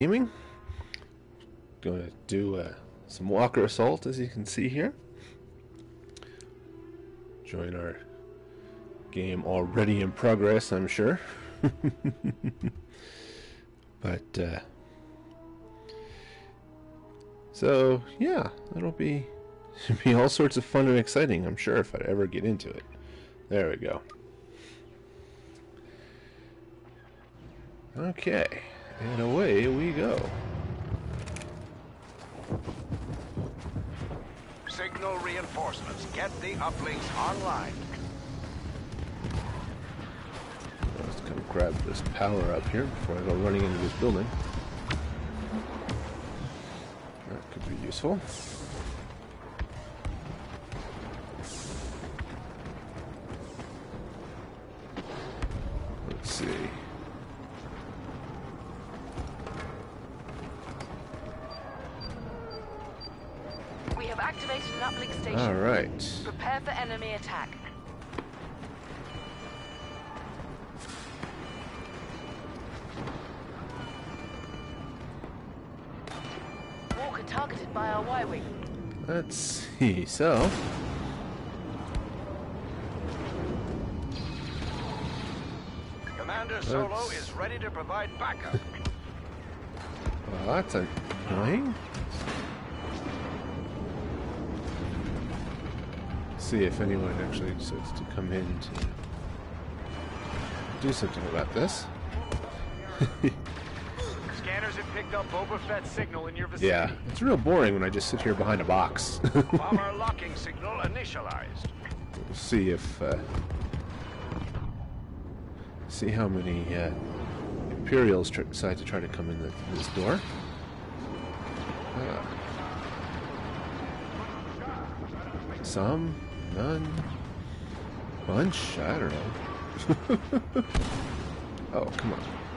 Gaming. Going to do some Walker Assault, as you can see here. Join our game already in progress, I'm sure. But so yeah, it'll be all sorts of fun and exciting, I'm sure, if I ever get into it. There we go. Okay, and away we go. Signal reinforcements. Get the uplinks online. Let's come grab this power up here before I go running into this building. That could be useful. Let's see. We have activated an uplink station. All right. Prepare for enemy attack. Walker targeted by our Y-wing. Let's see. So. Commander Solo is ready to provide backup. Well, that's annoying. See if anyone actually decides to come in to do something about this. Scanners have picked up Boba Fett's signal in your vicinity. Yeah, it's real boring when I just sit here behind a box. Bomber locking signal initialized. We'll see if see how many Imperials decide to try to come in this door. Some, none, bunch. I don't know. Oh, come on.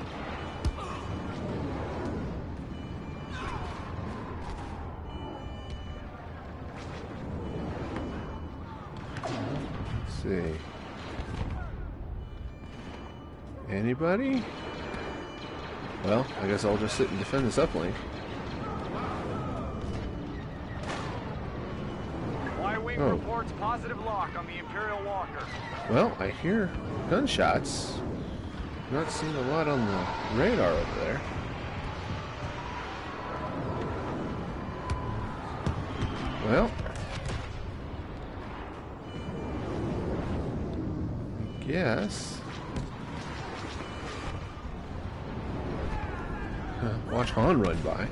Let's see. Anybody? Well, I guess I'll just sit and defend this uplink. Y-wing reports positive lock on the Imperial Walker. Well, I hear gunshots. Not seeing a lot on the radar over there. Well, I guess. Watch Han run by.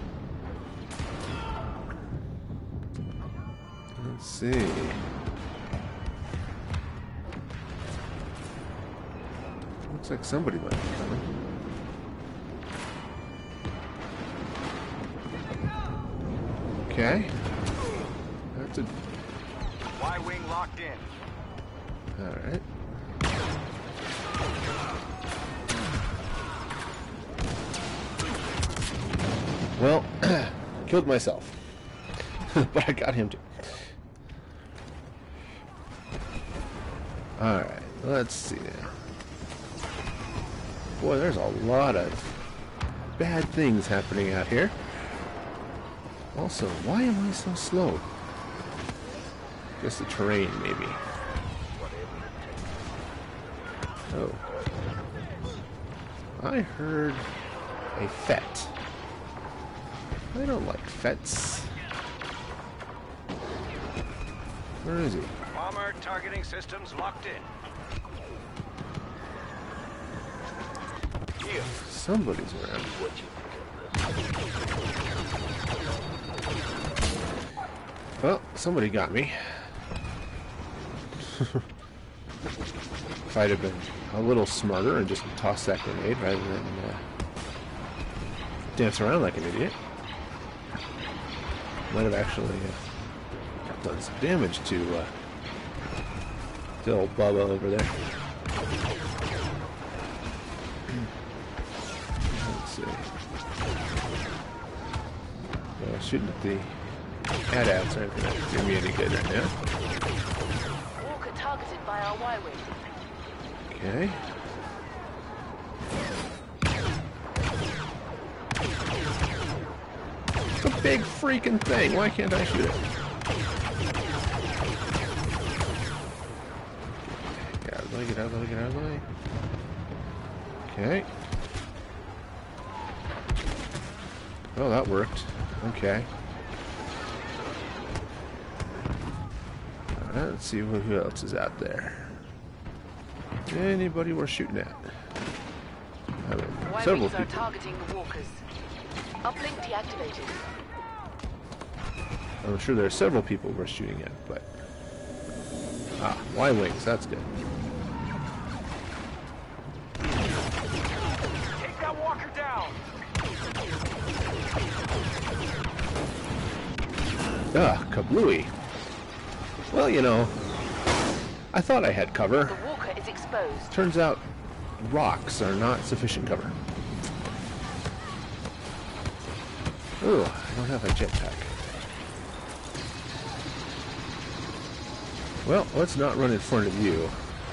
Let's see. Looks like somebody might be coming. Okay. That's a... Y-wing locked in. Alright. Well, killed myself. But I got him too. Alright, let's see now. Boy, there's a lot of bad things happening out here. Also, why am I so slow? Guess the terrain, maybe. Oh. I heard a Fett. I don't like Fets. Where is he? Bomber targeting systems locked in. Here. Somebody's around. Well, somebody got me. If I'd have been a little smarter and just tossed that grenade rather than dance around like an idiot, might have actually done some damage to old Bubba over there. Let's see. Well, shooting at the AT-ATs aren't going to do me any good right now. Walker targeted by our Y-wing. Okay. big freaking thing. Why can't I shoot it? Get out of the way, get out of the way, get out of the way. Okay. Oh, that worked. Okay. Let's see who else is out there. Anybody worth shooting at? Several Y-wings are targeting the walkers. Uplink deactivated. I'm sure there are several people worth shooting at, but... Ah, Y-wings, that's good. Take that walker down! Ah, kablooey. Well, you know, I thought I had cover. The walker is exposed. Turns out rocks are not sufficient cover. Ooh, I don't have a jetpack. Well, let's not run in front of you.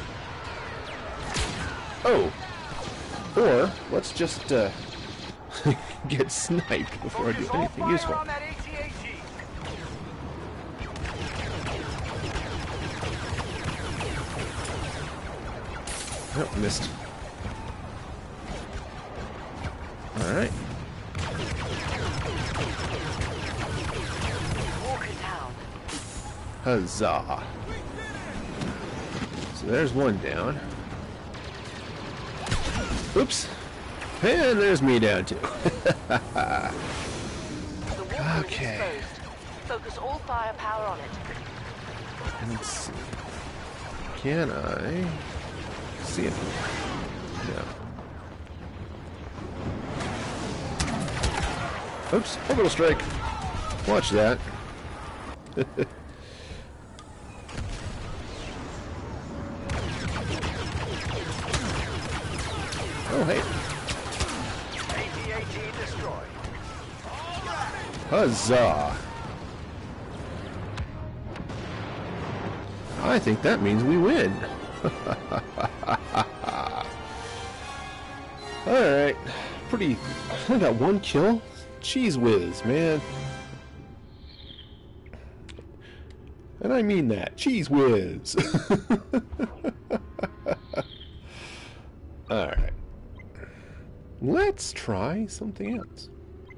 Oh! Or, let's just, get sniped before I do anything useful. On that AT-AT. Oh, missed. Alright. Walker down. Huzzah. So there's one down. Oops. And there's me down too. The walker Okay. is exposed. Focus all firepower on it. Let's see. Can I see it? No. Oops, orbital strike. Watch that. Oh, hey. AT-AT destroyed. Huzzah. I think that means we win. Alright. Pretty... I got one kill? Cheese whiz, man. And I mean that. Cheese whiz. Alright. Let's try something else.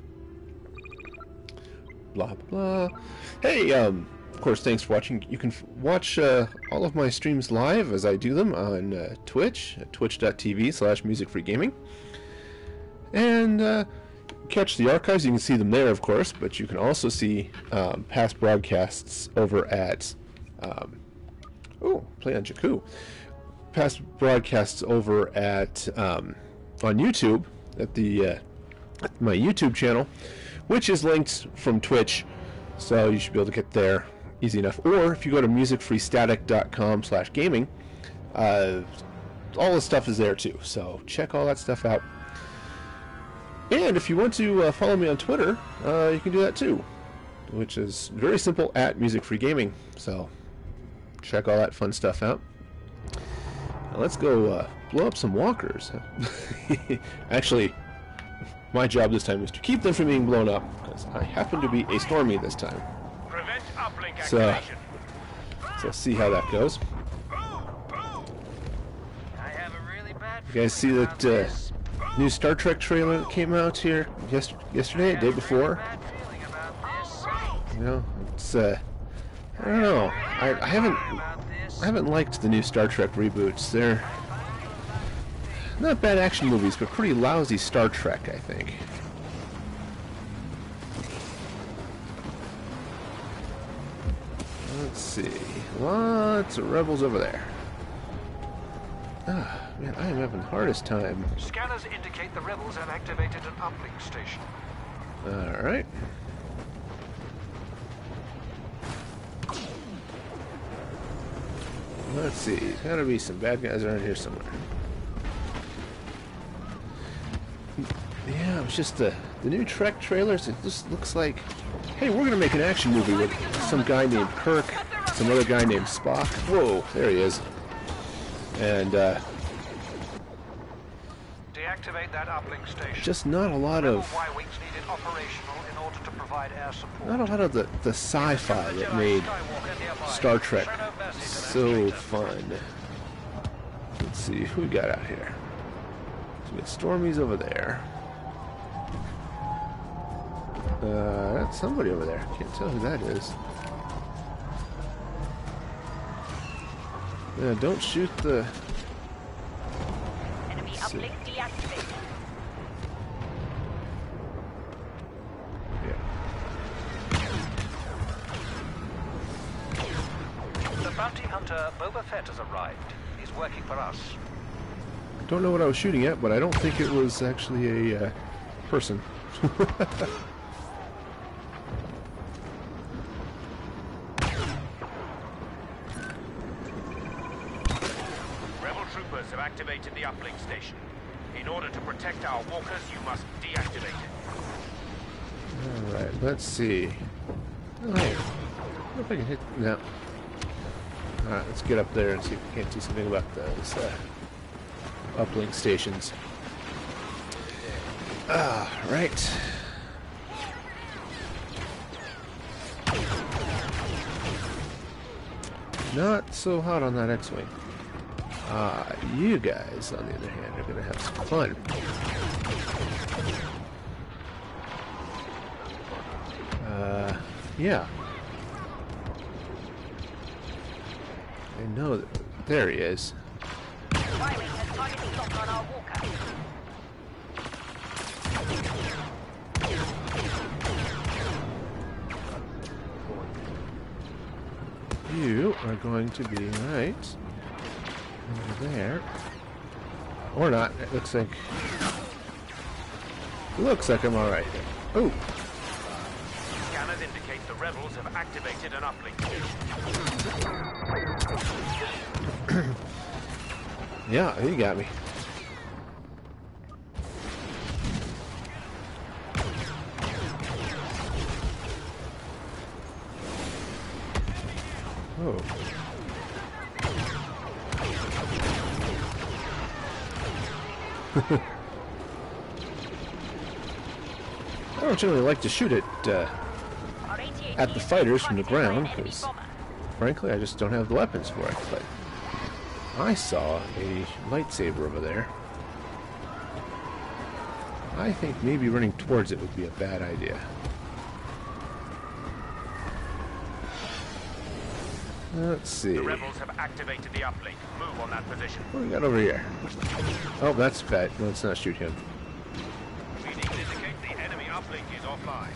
Blah, blah, blah. Hey, of course, thanks for watching. You can watch all of my streams live as I do them on Twitch, at twitch.tv/musicfreegaming. And catch the archives. You can see them there, of course, but you can also see past broadcasts over at... play on Jakku. Past broadcasts over at... on YouTube, at the my YouTube channel, which is linked from Twitch, so you should be able to get there easy enough. Or if you go to musicfreestatic.com/gaming, all the stuff is there too, so check all that stuff out. And if you want to follow me on Twitter, you can do that too, which is very simple, at musicfreegaming. So check all that fun stuff out. Now let's go blow up some walkers. Actually, my job this time is to keep them from being blown up, because I happen to be a Stormy this time. Prevent uplink So activation. let's see how that goes. I have a really bad You guys see that new Star Trek trailer that came out here yesterday, the day before? feeling about this. You know, it's I don't know. I haven't liked the new Star Trek reboots. They're not bad action movies, but pretty lousy Star Trek, I think. Let's see. Lots of rebels over there. Ah, man, I am having the hardest time. Scanners indicate the rebels have activated an uplink station. Alright. Let's see. There's gotta be some bad guys around here somewhere. Yeah, it's just the new Trek trailers. It just looks like, hey, we're gonna make an action movie with some guy named Kirk, some other guy named Spock. Whoa, there he is. And Deactivate that uplink station. just not a lot of Y-wings needed operational in order to provide provide air support. Not a lot of the sci-fi that made Star Trek so fun. Let's see who we got out here. So we got Stormy's over there. That's somebody over there. Can't tell who that is. Don't shoot the... Enemy uplink deactivated. The bounty hunter Boba Fett has arrived. He's working for us. I don't know what I was shooting at, but I don't think it was actually a person. Rebel troopers have activated the uplink station. In order to protect our walkers, you must deactivate it. Alright, let's see. Oh, hey. I wonder if I can hit... No. Alright, let's get up there and see if we can't do something about those uplink stations. Right. Not so hot on that X-Wing. You guys, on the other hand, are going to have some fun. Yeah. I know that. There he is. Y-Wing has targeted lock on our walker. You are going to be right over there. Or not. It looks like I'm alright. Oh! Scanners indicate the rebels have activated an uplink station. Yeah, he got me. Oh. I don't generally like to shoot at the fighters from the ground, because frankly I just don't have the weapons for it, but I saw a lightsaber over there. I think maybe running towards it would be a bad idea. Let's see. The rebels have activated the uplink. Move on that position. What do we got over here? Oh, that's bad. No, let's not shoot him. Readings indicate the enemy uplink is offline.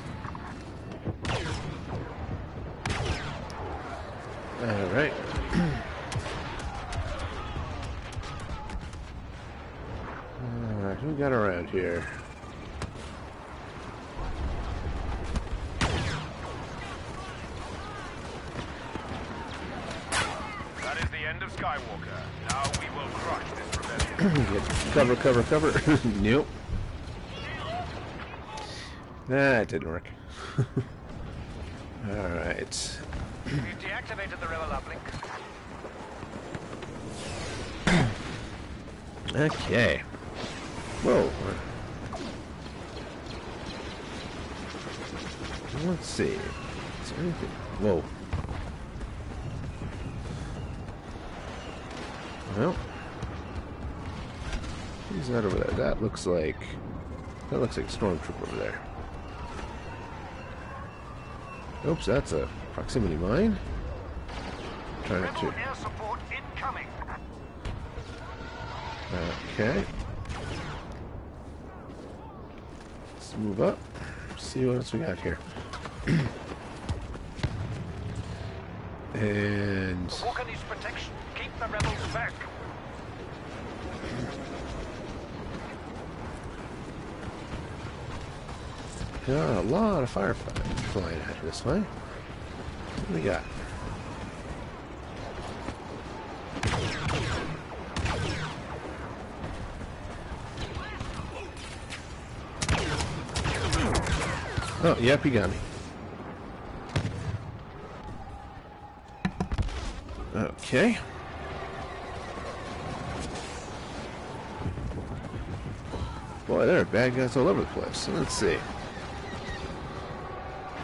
Alright. Alright, who we got around here? That is the end of Skywalker. Now we will crush this rebellion. Cover. Nope. That didn't work. Alright. We've deactivated the rebel uplink. Okay. Whoa. Let's see. Is there anything? Whoa. Well. Who's that over there? That looks like a stormtrooper over there. Oops, that's a proximity mine. Trying Rebel to. air support incoming. Okay. Let's move up. See what else we got here. And Walker needs protection. Keep the rebels back. got a lot of firefighters flying out this way. What do we got? Oh, yep, he got me. Okay. Boy, there are bad guys all over the place. Let's see.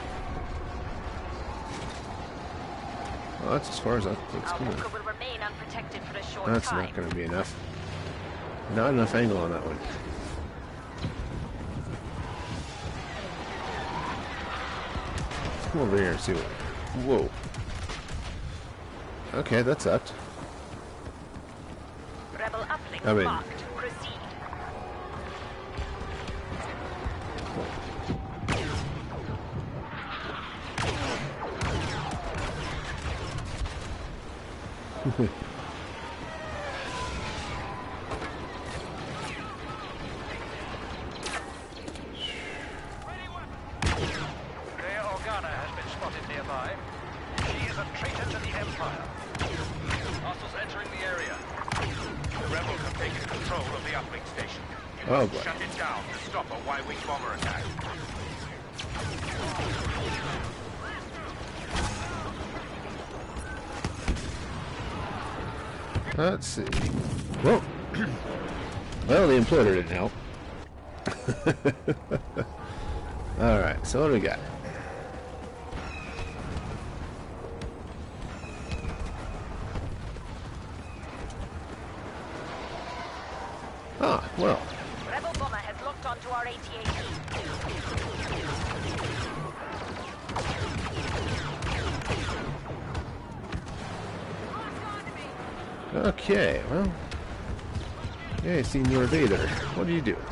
that's as far as that's Our going. Walker will remain unprotected for a short That's time. not going to be enough. Not enough angle on that one. Let's come over here and see what... Whoa. Okay, that sucked. Rebel uplink I mean- marked. Proceed. Leia Organa has been spotted nearby. She is a traitor to the Empire. Hostiles entering the area. The rebels have taken control of the uplink station. You Oh, must boy. shut it down to stop a Y-wing bomber attack. Let's see. Whoa. Well, the imploder didn't help. Alright, so what do we got? Ah, well. Rebel bomber has locked onto our AT-AT. Okay, well. Hey, Senior Vader. What do you do?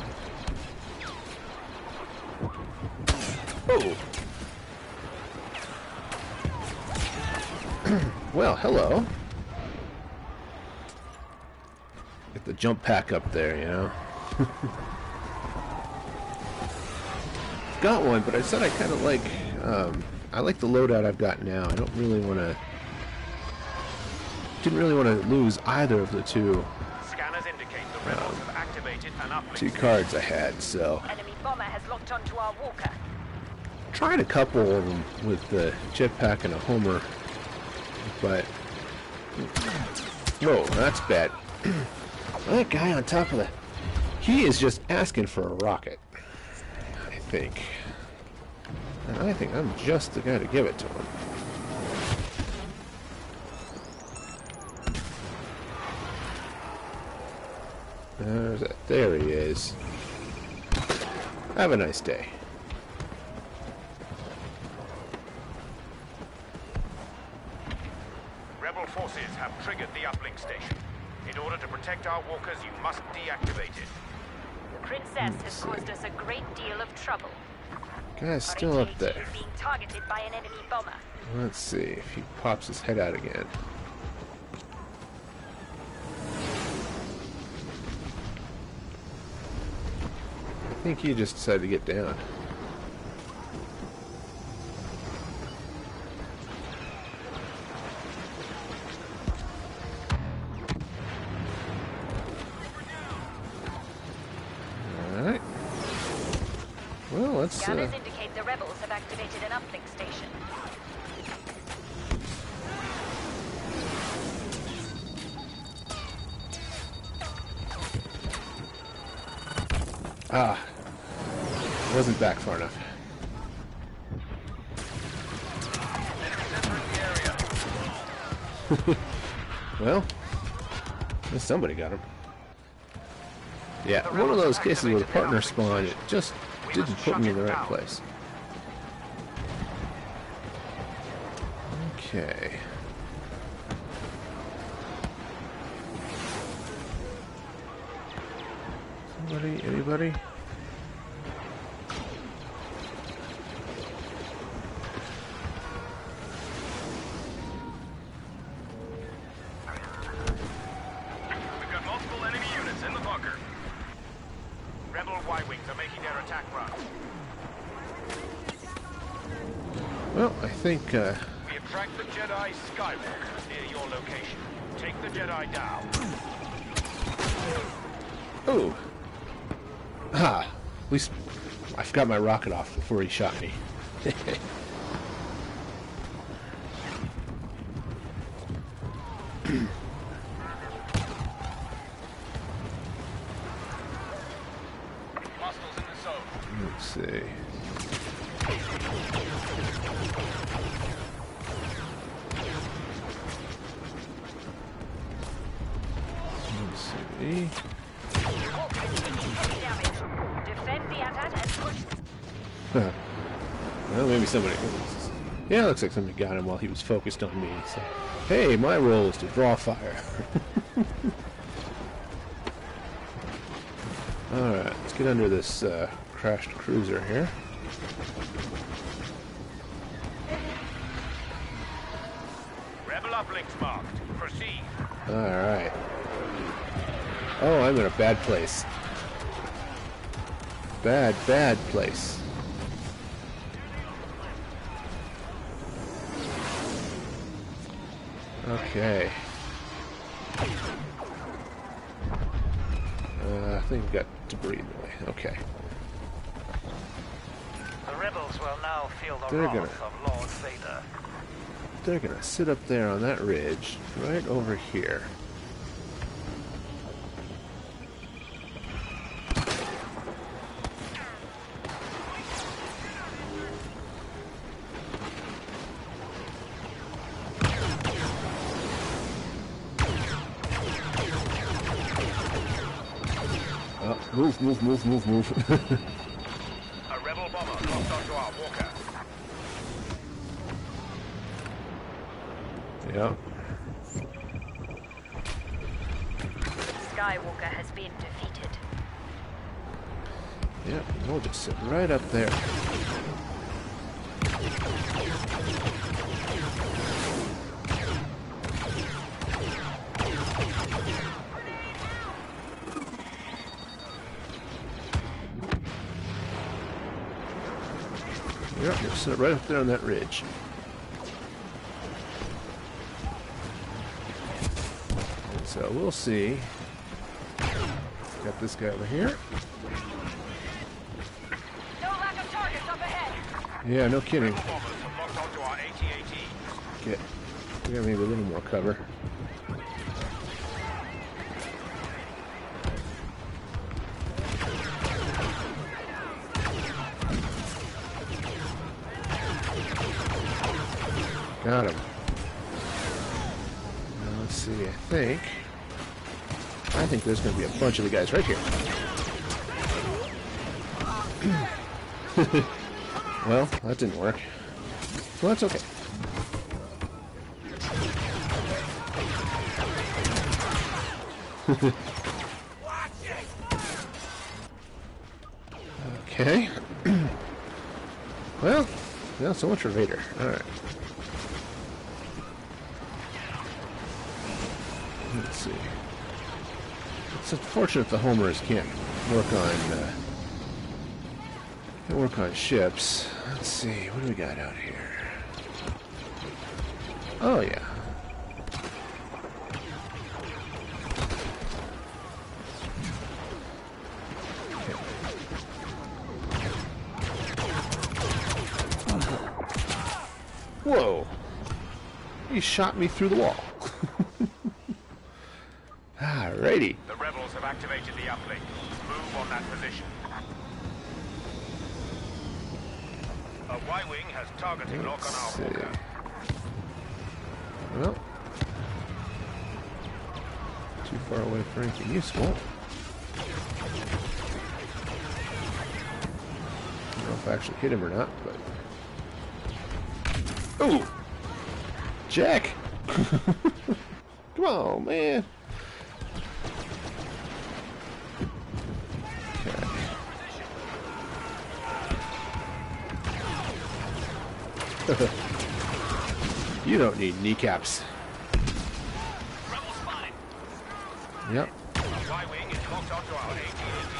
Oh! Well, hello. Get the jump pack up there, you know? Got one, but I said I kind of like, I like the loadout I've got now. I don't really want to, didn't really want to lose either of the two Scanners indicate the rebels have activated an uplink two station. cards I had, so. Enemy bomber has locked onto our Walker. Tried a couple of them with the jetpack and a Homer, but whoa, that's bad. That guy on top of the, he is just asking for a rocket, I think, and I think I'm just the guy to give it to him. There he is. Have a nice day. Rebel forces have triggered the uplink station. In order to protect our walkers, you must deactivate it. The Princess has caused us a great deal of trouble. Guy's Our still up AT-AT there. is being targeted by an enemy bomber. Let's see if he pops his head out again. I think he just decided to get down. Alright. Well, let's Scanners indicate the rebels have activated an uplink station. wasn't back far enough. Well, at least somebody got him. Yeah, one of those cases where partner spawn, it just didn't put me in the right place. Okay. Somebody? Anybody? We've got multiple enemy units in the bunker. Rebel Y-wings are making their attack run. Well, I think, We have tracked the Jedi Skywalker near your location. Take the Jedi down. oh! Ha! At least I forgot my rocket off before he shot me. Hostiles in the zone. Let's see. Well, maybe somebody... Yeah, looks like somebody got him while he was focused on me. So, hey, my role is to draw fire. Alright, let's get under this crashed cruiser here. Rebel uplinks marked. Proceed. Alright. Oh, I'm in a bad place. Bad place. Okay. I think we've got debris in the way. Okay. The rebels will now feel the They're wrath of Lord Vader. They're gonna sit up there on that ridge, right over here. Move. A rebel bomber locked onto our walker. Yeah. Skywalker has been defeated. Yeah, we'll just sit right up there. Yep, we'll sit right up there on that ridge. And so we'll see. Got this guy over here. No lack of targets up ahead. Yeah, no kidding. Bombers have locked onto our AT-AT. Get, we got maybe a little more cover. Got him. Now let's see, I think there's going to be a bunch of the guys right here. Well, that didn't work. Well, that's okay. Okay. Well, yeah, so much for Vader. Alright. Let's see. It's unfortunate the homers can't work on ships. Let's see, what do we got out here? Oh yeah. Whoa! He shot me through the wall. Alrighty. The rebels have activated the uplink. Move on that position. A Y-wing has targeting lock on our walker. Well, too far away for anything useful. I don't know if I actually hit him or not, but... Oh! Jack! Come on, man! Okay. You don't need kneecaps. Rebel spotted. Yep. A Y-wing is locked onto our AT-AT.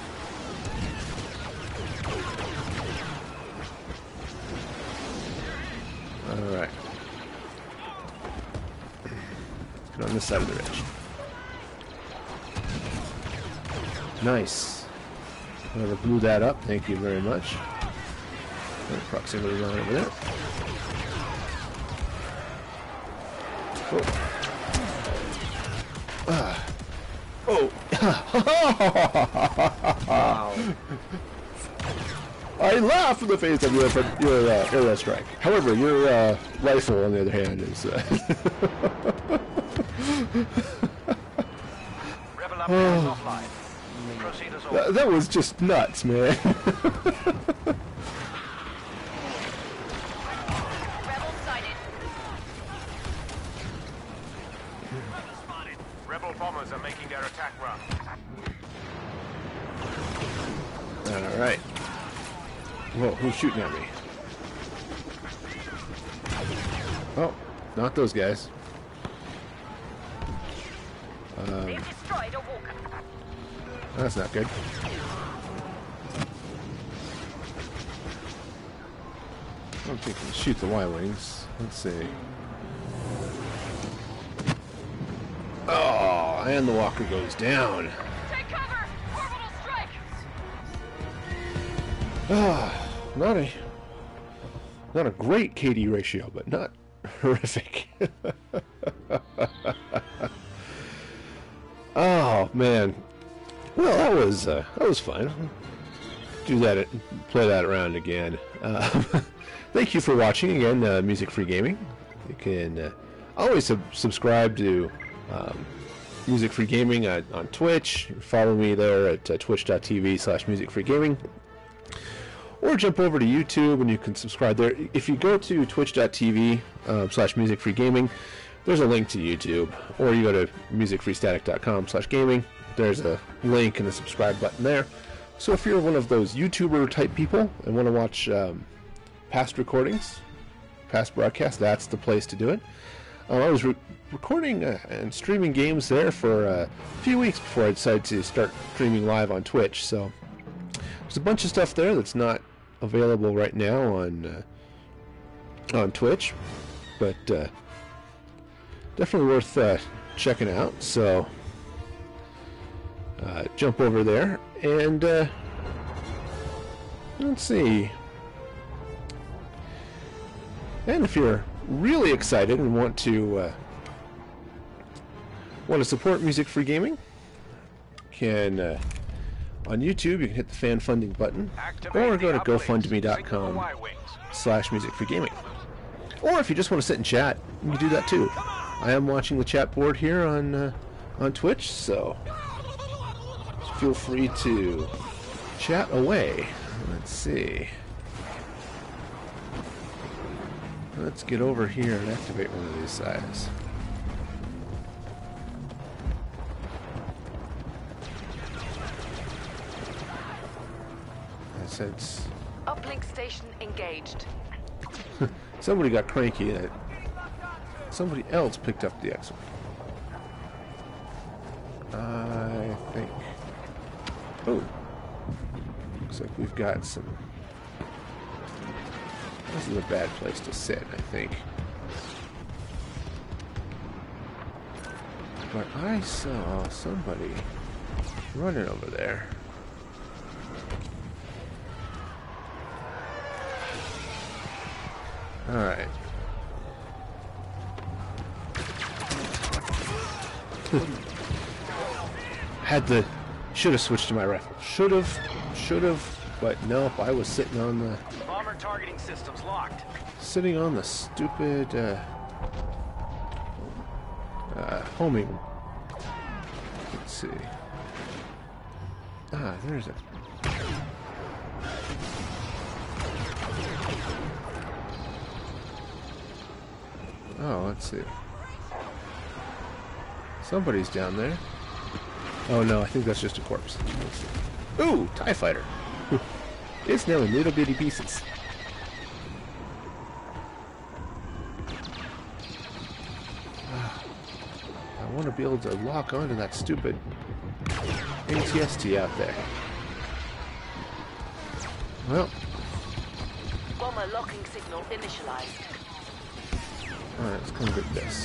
Alright. Let's get on this side of the ridge. Nice. Whoever blew that up, thank you very much. Proximity line over there. Oh. Oh. Wow. I laugh in the face of your arrow strike. However, your rifle, on the other hand, is... Rebel upgrades offline. Proceed as ordered. that was just nuts, man. Whoa, who's shooting at me? Oh, not those guys. They've destroyed a walker. That's not good. I don't think we can shoot the Y-Wings. Let's see. Oh, and the walker goes down. Take cover! Orbital strike! Ah, not a great KD ratio, but not horrific. Oh man. Well, that was fun. Do that, play that around again. Thank you for watching again, Music Free Gaming. You can always subscribe to Music Free Gaming on Twitch. Follow me there at twitch.tv/musicfreegaming. Or jump over to YouTube and you can subscribe there. If you go to twitch.tv/musicfreegaming, there's a link to YouTube. Or you go to musicfreestatic.com/gaming. There's a link and a subscribe button there. So if you're one of those YouTuber type people and want to watch past recordings, past broadcasts, that's the place to do it. I was recording and streaming games there for a few weeks before I decided to start streaming live on Twitch. So there's a bunch of stuff there that's not available right now on Twitch, but definitely worth checking out. So jump over there and let's see. And if you're really excited and want to support Music Free Gaming, can on YouTube you can hit the fan funding button, or go to GoFundMe.com/musicfreegaming. Or if you just want to sit and chat, you can do that too. I am watching the chat board here on Twitch, so feel free to chat away. Let's see. Let's get over here and activate one of these guys. Since Uplink station engaged. somebody got cranky that somebody else picked up the X-Wing. I think. Oh, looks like we've got some. This is a bad place to sit, I think. But I saw somebody running over there. Alright. Should have switched to my rifle. Should have, but nope, I was sitting on the... Bomber targeting systems locked. Sitting on the stupid, homing. Let's see. Ah, there's a... Oh, let's see. Somebody's down there. Oh no, I think that's just a corpse. Let's see. Ooh, TIE fighter. It's now in little bitty pieces. I want to be able to lock onto that stupid ATST out there. Well. Bomber locking signal initialized. Alright, let's come get this.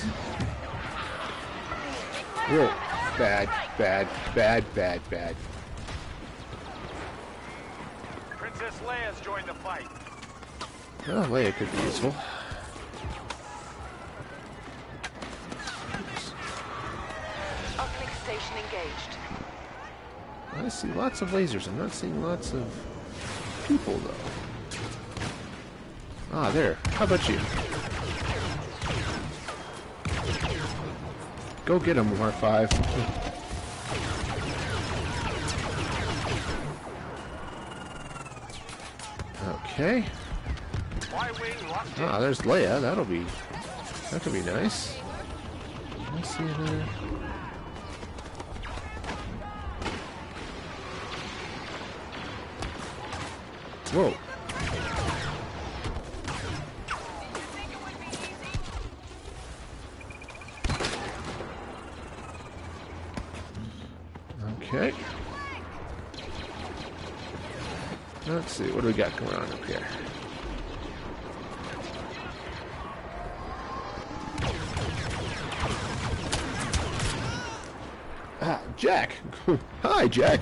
Whoa. Bad, bad, bad, bad, bad. Princess Leia's joined the fight. Oh, Leia could be useful. Uplink station engaged. I see lots of lasers. I'm not seeing lots of people, though. Ah, there. How about you? Go get him, R5. Okay. Ah, there's Leia. That could be nice. Let's see her. Whoa. Let's see, what do we got going on up here? Ah, Jack! Hi, Jack!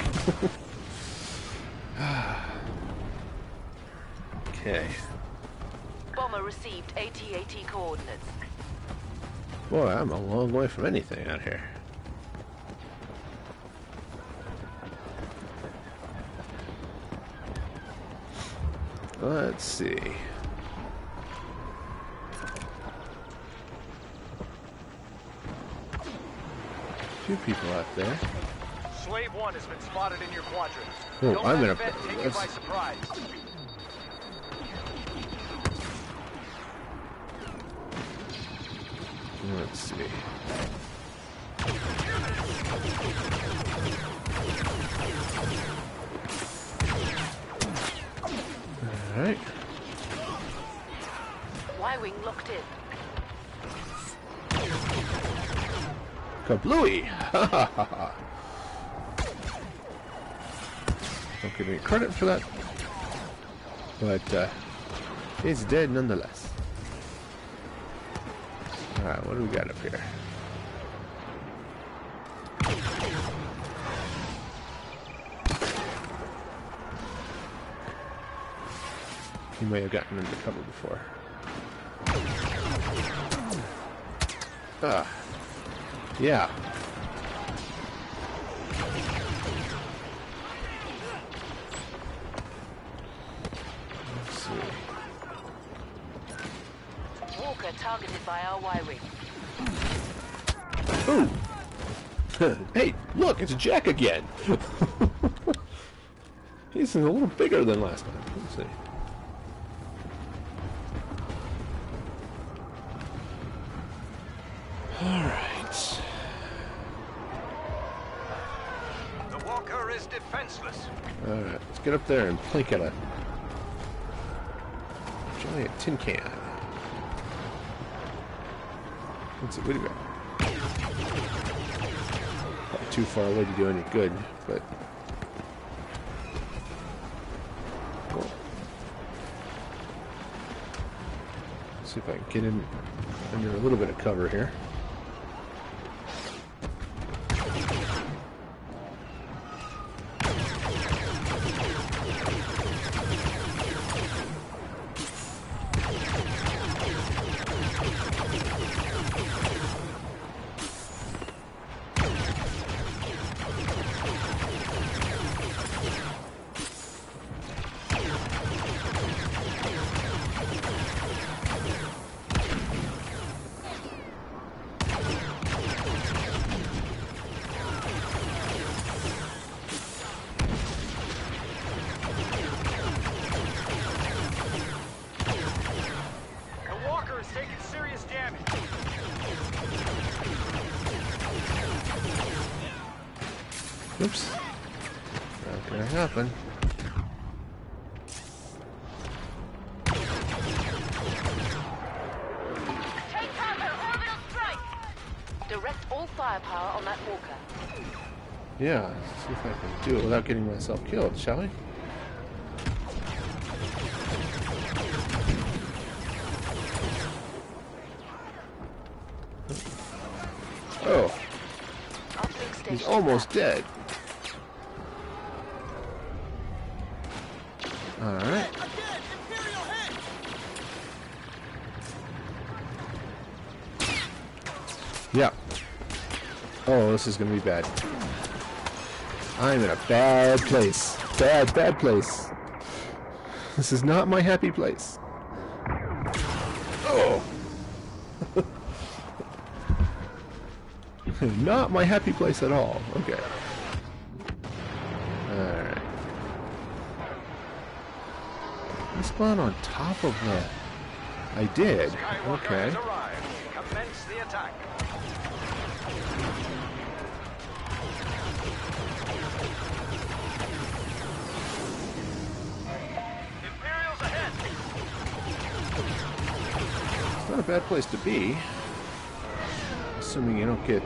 Okay. Bomber received AT-AT coordinates. Boy, I'm a long way from anything out here. Let's see. Few people out there. Slave 1 has been spotted in your quadrant. Oh, Don't I'm let gonna. the vet take you by surprise. Let's see. All right. Y-wing locked in. Kablooey! Ha ha ha ha! Don't give me credit for that, but he's dead nonetheless. Alright, what do we got up here? He may have gotten into cover before. Ah. Yeah. Let's see. Walker targeted by our Y-wing. Ooh! Hey, look, it's Jack again! He's a little bigger than last time. Let's see. Alright. The walker is defenseless. Alright, let's get up there and plink at a giant tin can. Let's see, what do we got? Probably too far away to do any good, but... Cool. See if I can get in under a little bit of cover here. The walker is taking serious damage. Oops. Not gonna happen. Take cover, orbital strike! Direct all firepower on that walker. Yeah, let's see if I can do it without getting myself killed, shall we? Oh, Uplink station. he's almost dead. Alright. Yeah. Oh, this is gonna be bad. I'm in a bad place. Bad place. This is not my happy place. Oh! Not my happy place at all. Okay. Alright. I spawned on top of the... I did. Skywalker Okay. has arrived. Commence the attack. Imperials ahead. It's not a bad place to be. Assuming you don't get,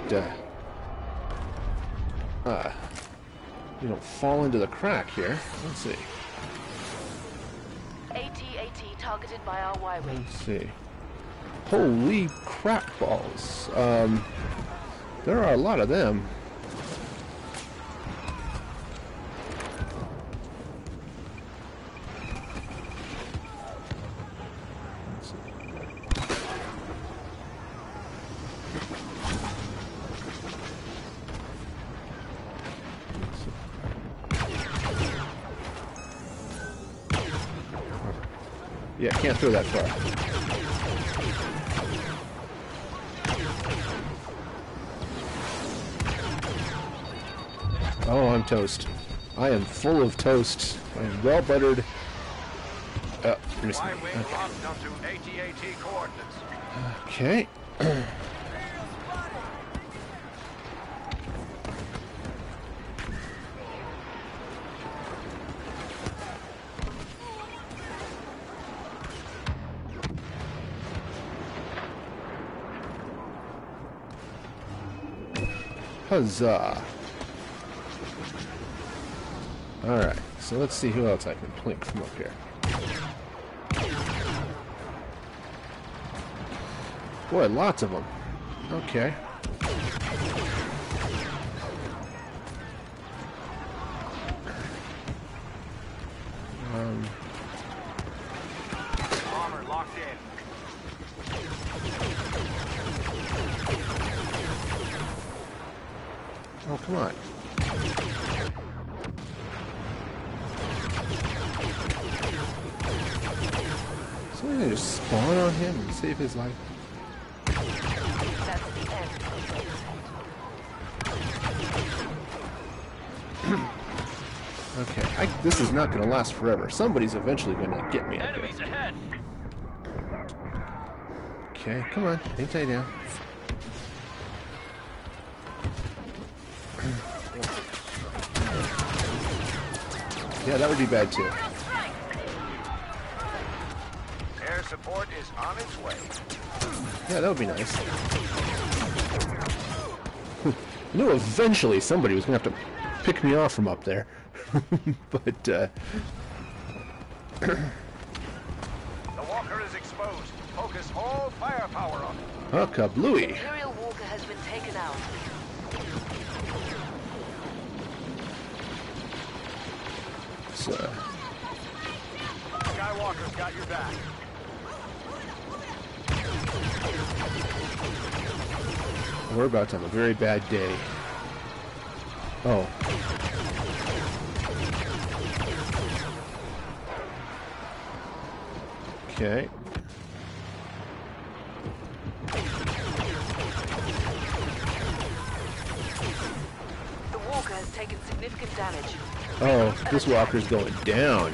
you don't fall into the crack here. Let's see. targeted by our Y-wing. Let's see. Holy crap balls. There are a lot of them. Yeah, can't throw that far. Oh, I'm toast. I am full of toast. I am well buttered. Y-wing locked onto AT-AT coordinates. Okay. Huzzah! Alright, so let's see who else I can plink from up here. Boy, lots of them. Okay. Bomber locked in. Oh, come on. Something to just spawn on him and save his life. That's the end. Okay, this is not going to last forever. Somebody's eventually going to get me up here. Enemies ahead. Okay, come on. Hang tight down. Yeah, that would be bad too. Air support is on its way. Yeah, that would be nice. I knew eventually somebody was going to have to pick me off from up there. But, The walker is exposed. Focus all firepower on it. oh, kablooey. Imperial Walker has been taken out. So, Skywalker's got your back. we're about to have a very bad day. Oh. Okay. The Walker has taken significant damage. Oh, this walker's going down.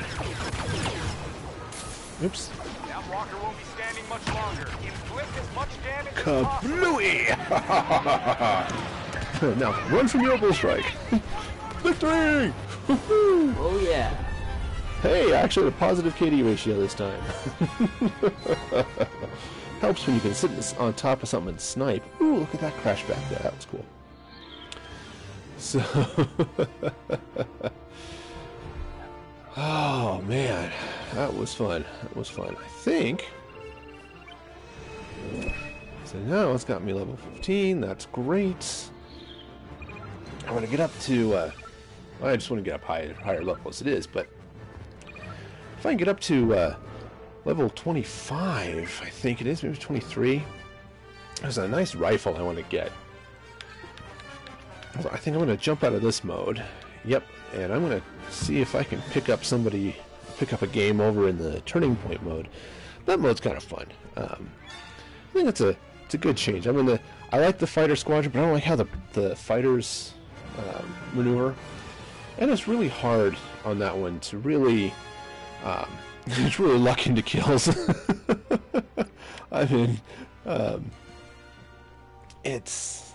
Oops. That walker won't be standing much longer. Inflict as much damage as possible. Kablooey! Now, run from your bull strike. Victory! Woohoo! Oh yeah. Hey, I actually had a positive KD ratio this time. Helps when you can sit on top of something and snipe. Ooh, look at that crash back there. That was cool. So... oh, man. That was fun. That was fun. I think... so now it's got me level 15. That's great. I want to get up to... well, I just want to get up higher level as it is, but... if I can get up to level 25, I think it is, maybe 23. There's a nice rifle I want to get. So I think I'm going to jump out of this mode. Yep, and I'm going to see if I can pick up a game over in the Turning Point mode. That mode's kind of fun. I think it's a good change. I mean, I like the fighter squadron, but I don't like how the fighters maneuver. And it's really hard on that one to really... it's really luck into kills. I mean, it's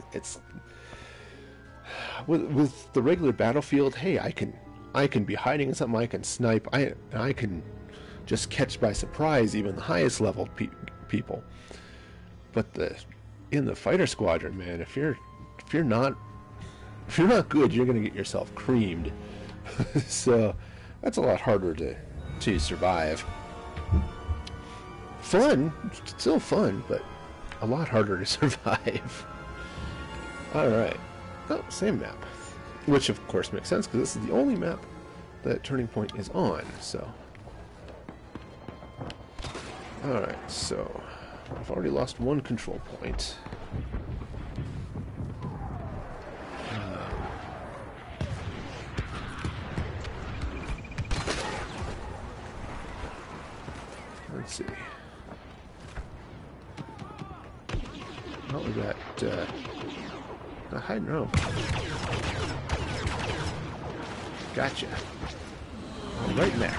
with the regular Battlefield. Hey, I can be hiding in something. I can snipe. I can just catch by surprise even the highest level people. But in the fighter squadron, man, if you're not good, you're gonna get yourself creamed. So that's a lot harder to survive. fun. It's still fun, but a lot harder to survive. Alright. Oh, same map. Which, of course, makes sense, because this is the only map that Turning Point is on, so... Alright, so... I've already lost one control point. Let's see. Oh, we got, hide and roam. Gotcha. Oh, right in there.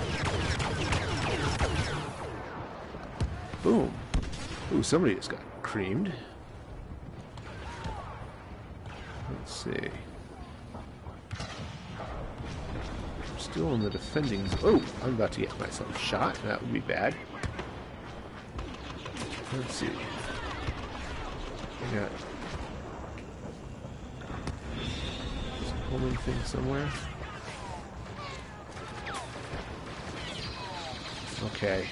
Boom. Ooh, somebody just got creamed. Let's see. I'm still in the defending zone. Oh, I'm about to get myself shot. That would be bad. Let's see. I got this homing thing somewhere. Okay.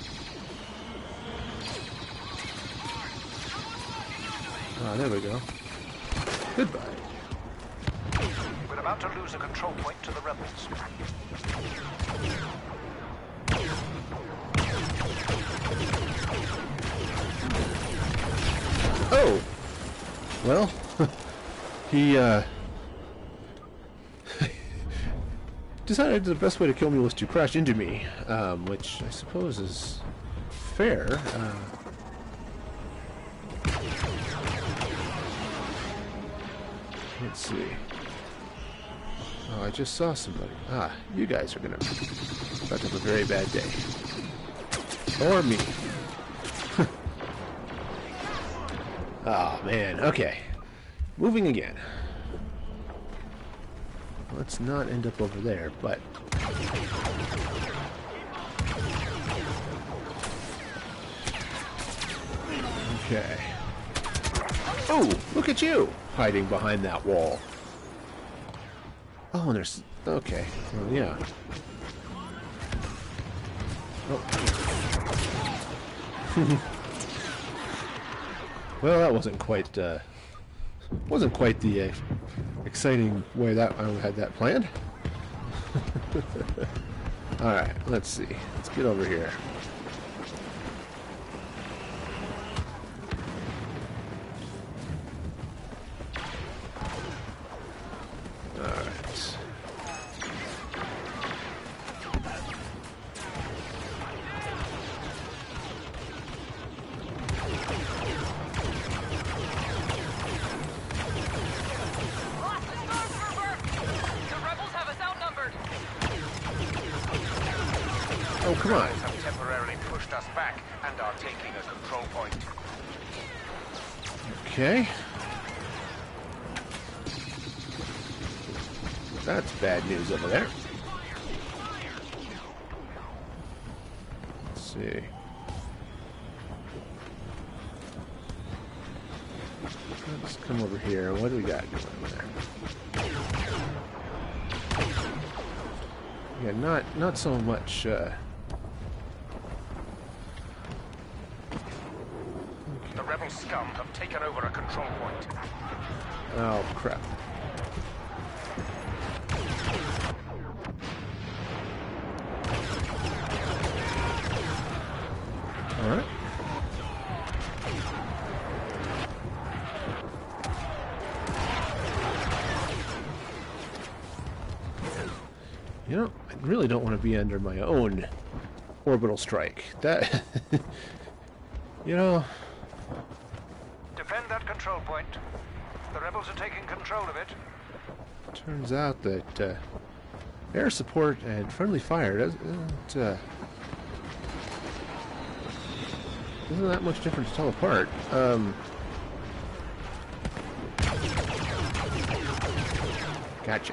Ah, there we go. Goodbye. We're about to lose a control point to the rebels. Oh! Well, he, decided the best way to kill me was to crash into me, which I suppose is fair. Let's see. Oh, I just saw somebody. Ah, you guys are about to have a very bad day. Or me. Oh, man. Okay. Moving again. Let's not end up over there, but... Okay. Oh, look at you! Hiding behind that wall. Oh, and there's... Okay. Well, yeah. Oh. Well, that wasn't quite the exciting way that I had that planned. All right, let's see. Let's get over here. All right. Oh, come on. Rebels have temporarily pushed us back and are taking a control point. Okay. That's bad news over there. Let's see. Let's come over here. What do we got going over there? Yeah, not so much. The rebel scum have taken over a control point. Oh crap. All right. You know, I really don't want to be under my own orbital strike. That, you know... Defend that control point. The rebels are taking control of it. Turns out that air support and friendly fire isn't that much different to tell apart. Gotcha.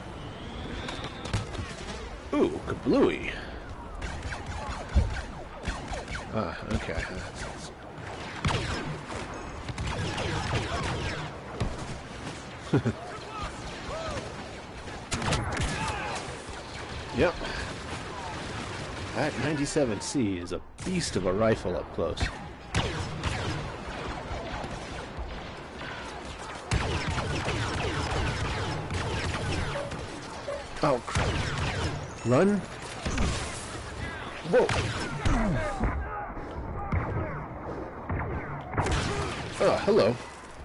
Ooh, kablooey. Ah, okay. Yep. That 97C is a beast of a rifle up close. Oh, crap. Run. Whoa. Oh, hello.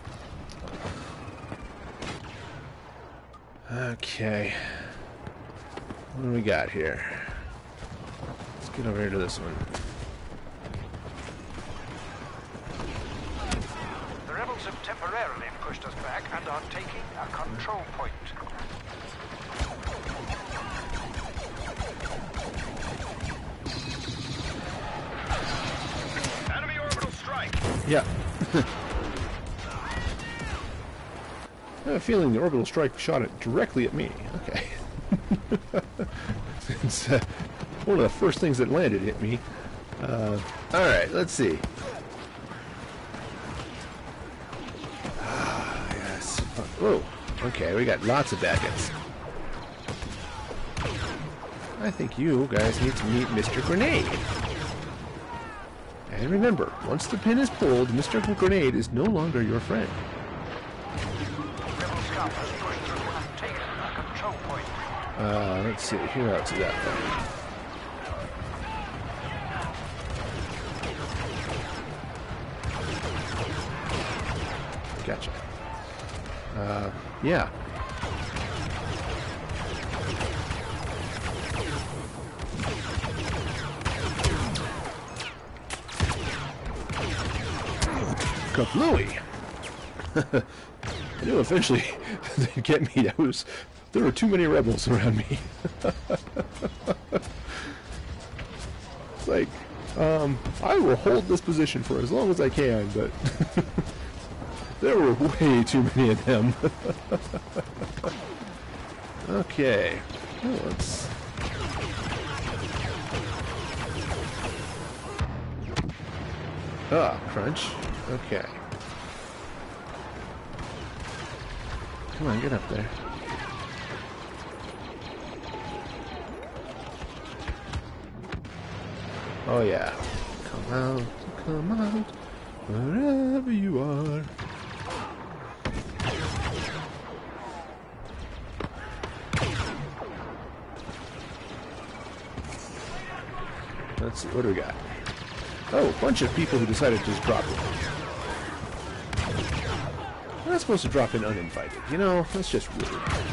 Okay. What do we got here? Let's get over here to this one. The rebels have temporarily pushed us back and are taking a control point. Enemy orbital strike. Yeah. I have a feeling the orbital strike shot it directly at me. Okay. It's one of the first things that landed hit me. Alright, let's see. Yes. Whoa. Okay, we got lots of backets. I think you guys need to meet Mr. Grenade. And remember, once the pin is pulled, Mr. Grenade is no longer your friend. Rebel scouts pushed through and taken a control point. Let's see, who else is that thing? Gotcha. Yeah. Kablooey! I knew eventually they'd get me. There were too many rebels around me. It's like, I will hold this position for as long as I can, but there were way too many of them. Okay, well, let's... Ah, crunch. Okay. Come on, get up there. Oh yeah. Come out, wherever you are. Let's see, what do we got? Oh, a bunch of people who decided to just drop in. We're not supposed to drop in uninvited, you know? That's just rude.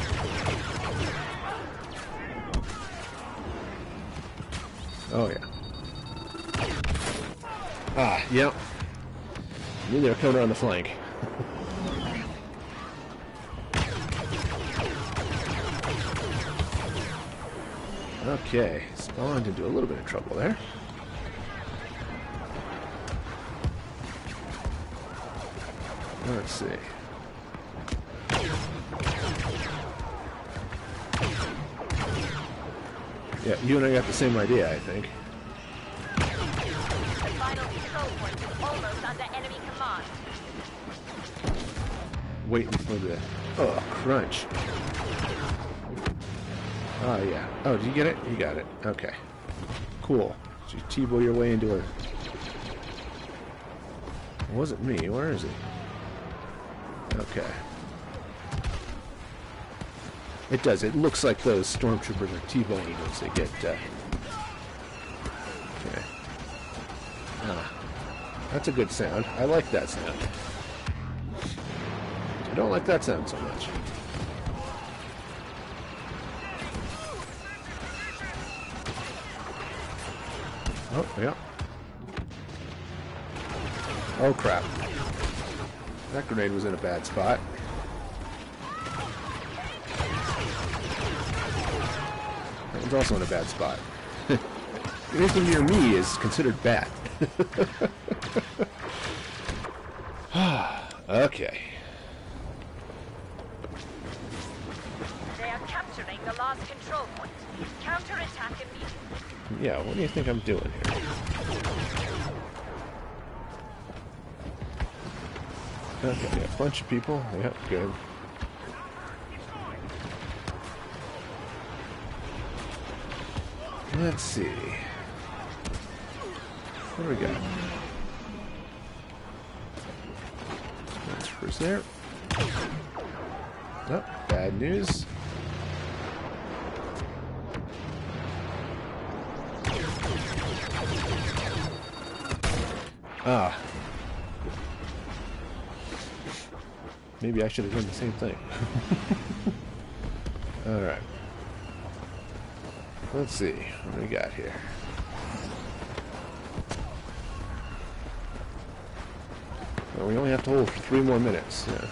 Oh, yeah. Ah, yep. I knew they were coming around the flank. Okay, spawned into a little bit of trouble there. Let's see. Yeah, you and I got the same idea, I think. The final control point is almost under enemy command. Waiting for the... Oh, crunch. Oh, yeah. Oh, did you get it? You got it. Okay. Cool. Did you T-bow your way into a... It wasn't me. Where is he? Okay. It does. It looks like those stormtroopers are T-bowing as they get... Okay. Ah. That's a good sound. I like that sound. I don't like that sound so much. Oh, yeah. Oh, crap. That grenade was in a bad spot. That one's also in a bad spot. Anything near me is considered bad. Okay. They are capturing the last control point. Counterattack immediately. Yeah, what do you think I'm doing here? Okay, a bunch of people. Yep, good. Let's see. What do we got? Transfers there. Oh, bad news. Ah. Maybe I should have done the same thing. Alright. Let's see. What do we got here? Well, we only have to hold for 3 more minutes. Yeah.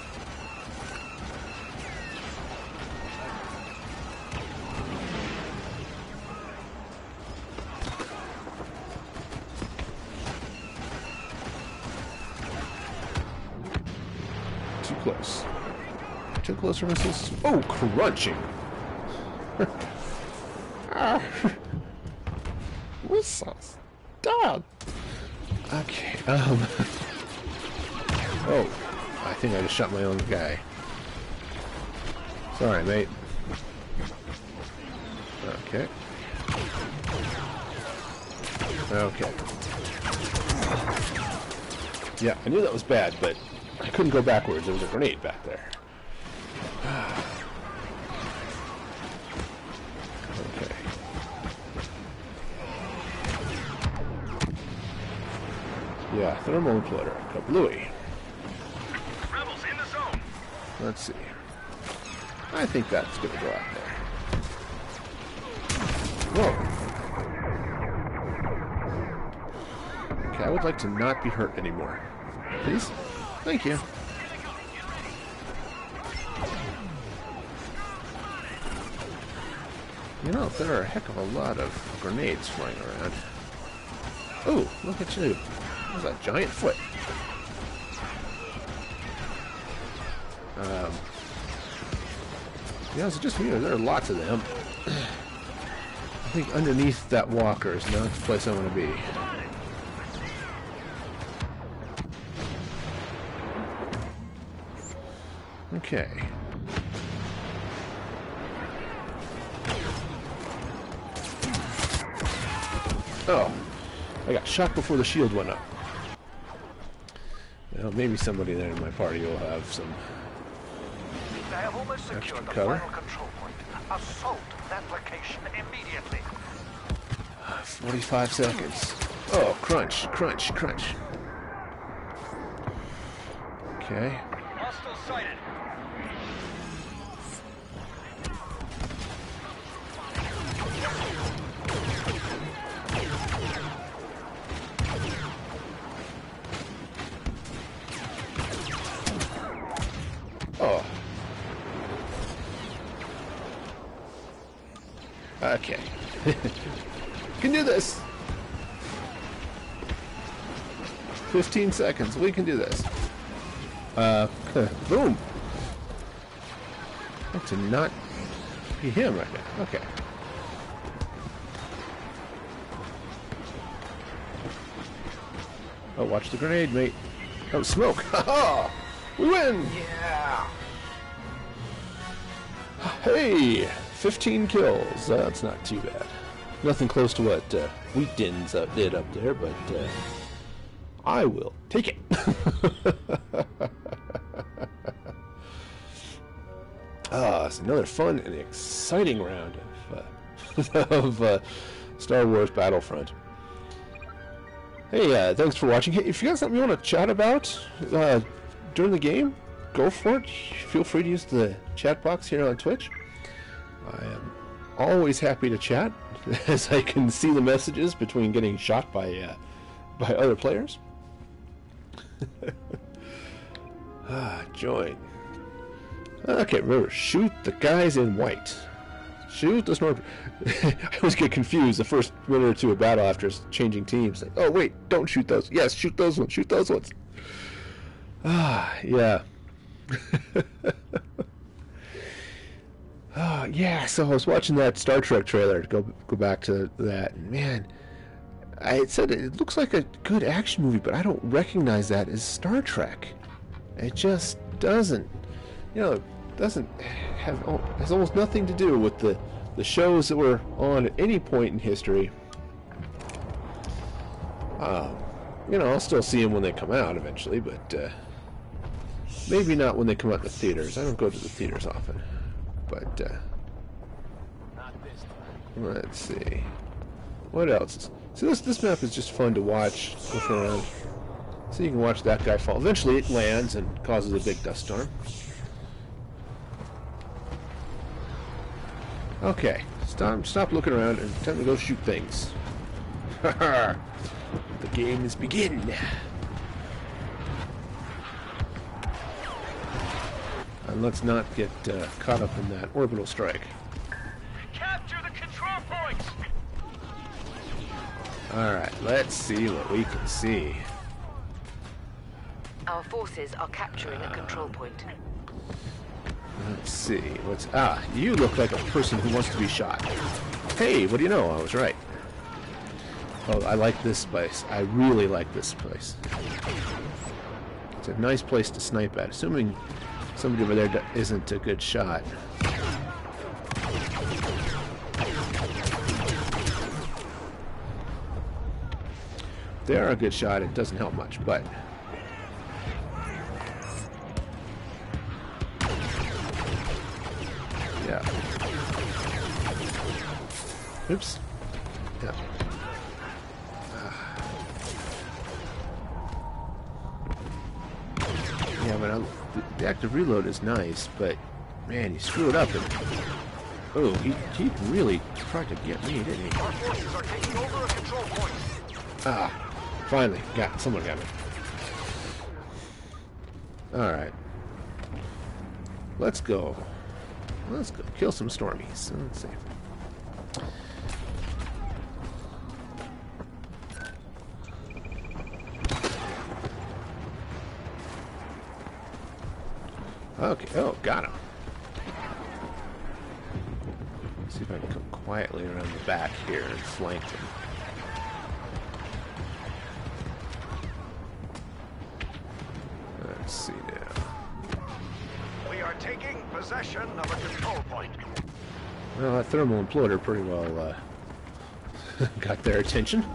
Too close. Too close for missiles. Oh, crunching! Ah. Whistles. Dog. Okay. Oh, I think I just shot my own guy. Sorry, mate. Okay. Okay. Yeah, I knew that was bad, but I couldn't go backwards. There was a grenade back there. Okay. Yeah, thermal imploder. Kablooey. Rebels in the zone. Let's see. I think that's going to go out there. Whoa. Okay, I would like to not be hurt anymore. Please? Thank you. You know, there are a heck of a lot of grenades flying around. Oh, look at you. There's a giant foot. Yeah, it's just weird. There are lots of them. I think underneath that walker is not the place I want to be. Okay. Oh, I got shot before the shield went up. Well, maybe somebody there in my party will have some They have almost secured the cover. final control point. Assault that location immediately. 45 seconds. Oh, crunch, crunch, crunch. Okay. Hostile sighted. Oh. Okay. Can do this. 15 seconds. We can do this. Boom. That did not be him right now. Okay. Oh, watch the grenade, mate. Oh, smoke. Ha-ha! We win! Yeah. Hey! 15 kills. That's not too bad. Nothing close to what Wheatdins did up there, but I will take it. It's another fun and exciting round of Star Wars Battlefront. Hey, thanks for watching. Hey, if you got something you want to chat about during the game, go for it. Feel free to use the chat box here on Twitch. I am always happy to chat, as I can see the messages between getting shot by other players. Join. Okay, remember, shoot the guys in white. Shoot the sniper. I always get confused the first minute or two of battle after changing teams. Like, oh wait, don't shoot those. Yes, shoot those ones. Shoot those ones. Yeah. Yeah. So I was watching that Star Trek trailer. To go back to that, and man, I said it looks like a good action movie, but I don't recognize that as Star Trek. It just doesn't. You know, doesn't have, has almost nothing to do with the shows that were on at any point in history. You know, I'll still see them when they come out eventually, but maybe not when they come out in the theaters. I don't go to the theaters often. But, let's see. What else? So this map is just fun to watch, look around. So you can watch that guy fall. Eventually it lands and causes a big dust storm. Okay, stop looking around and time to go shoot things. The game is beginning. And let's not get caught up in that orbital strike. Capture the control points! Alright, let's see what we can see. Our forces are capturing a control point. Let's see, you look like a person who wants to be shot. Hey, what do you know? I was right. Oh, I like this place. I really like this place. It's a nice place to snipe at, assuming somebody over there isn't a good shot. If they are a good shot, it doesn't help much, but... yeah. Oops. Yeah. Yeah, but the active reload is nice, but man, you screw it up. And, oh, he really tried to get me, didn't he? Our forces are taking over a control point. Finally, someone got me. All right, let's go. Let's go kill some Stormies. Let's see. Okay, oh, got him. Let's see if I can come quietly around the back here and flank him. Let's see now. We are taking possession of a control point. Well, that thermal imploder pretty well got their attention.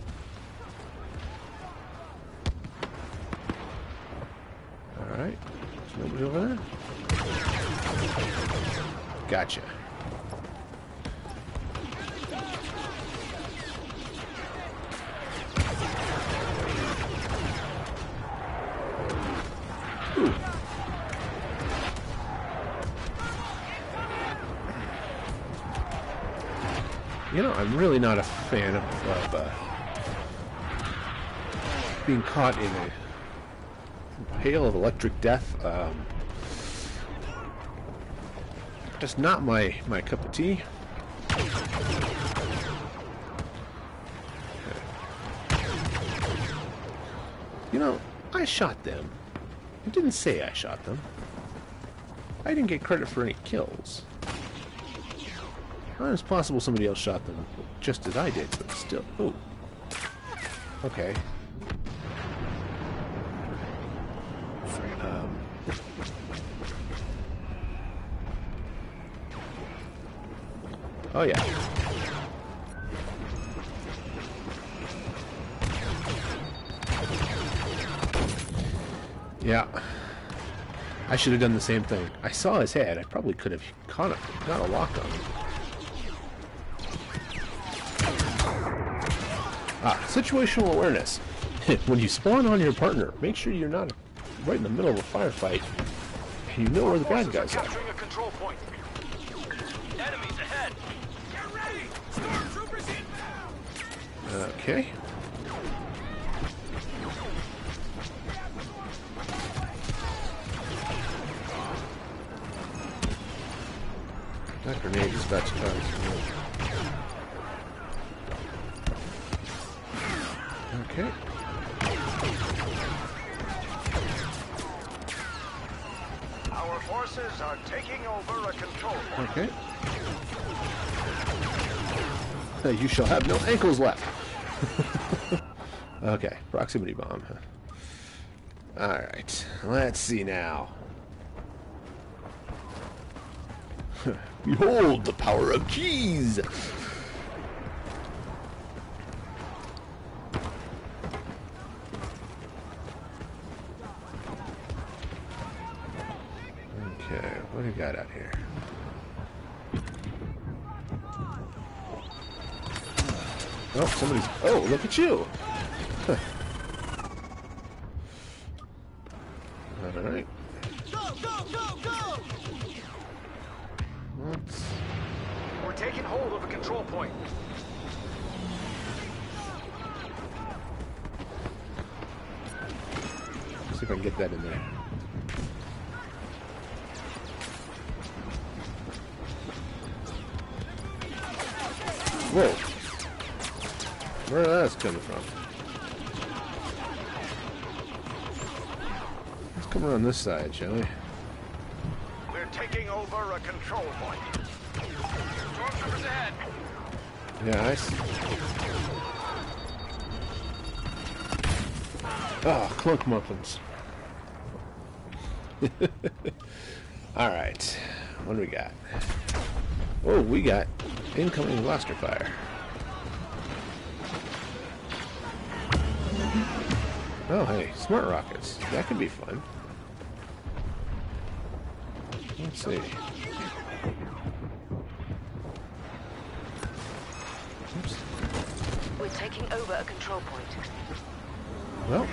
Alright. There's nobody over there? Gotcha. Ooh. You know, I'm really not a fan of being caught in a hail of electric death. Just not my cup of tea. You know, I shot them. I didn't say I shot them. I didn't get credit for any kills. Well, it's possible somebody else shot them just as I did, but still. Oh. Okay. Oh, yeah. Yeah. I should have done the same thing. I saw his head. I probably could have got a lock on him. Situational awareness. When you spawn on your partner, make sure you're not right in the middle of a firefight. You know where the bad guys are. Capturing a control point. Enemies ahead. Get ready. Stormtroopers inbound. Okay. That grenade is about to cause me. Okay. Our forces are taking over a control point. Okay. You shall have no ankles left. Okay, proximity bomb. Alright, let's see now. Behold the power of cheese! What do you got out here? Oh, somebody's... Oh, look at you! Alright. Let's... We're taking hold of a control point. See if I can get that in there. Whoa! Where that's coming from? Let's come around this side, shall we? We're taking over a control point. Stormtroopers ahead. Yeah, I see. Ah, clunk muffins. Alright. What do we got? Oh, we got incoming blaster fire. Oh, hey, smart rockets. That could be fun. Let's see. Oops. We're taking over a control point. Well,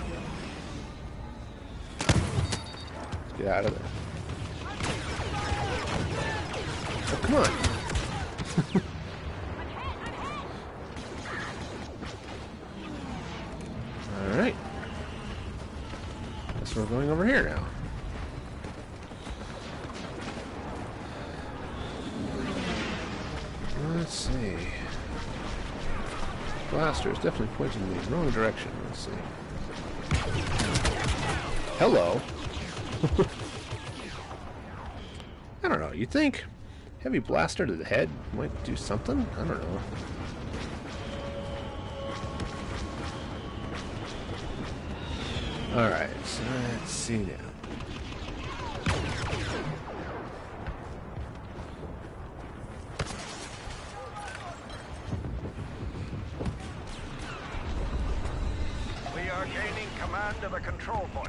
let's get out of there. Oh, come on. Alright. Guess we're going over here now. Let's see. Blaster is definitely pointing in the wrong direction. Let's see. Hello. I don't know. You think heavy blaster to the head might do something? I don't know. Alright, so let's see now. We are gaining command of a control point.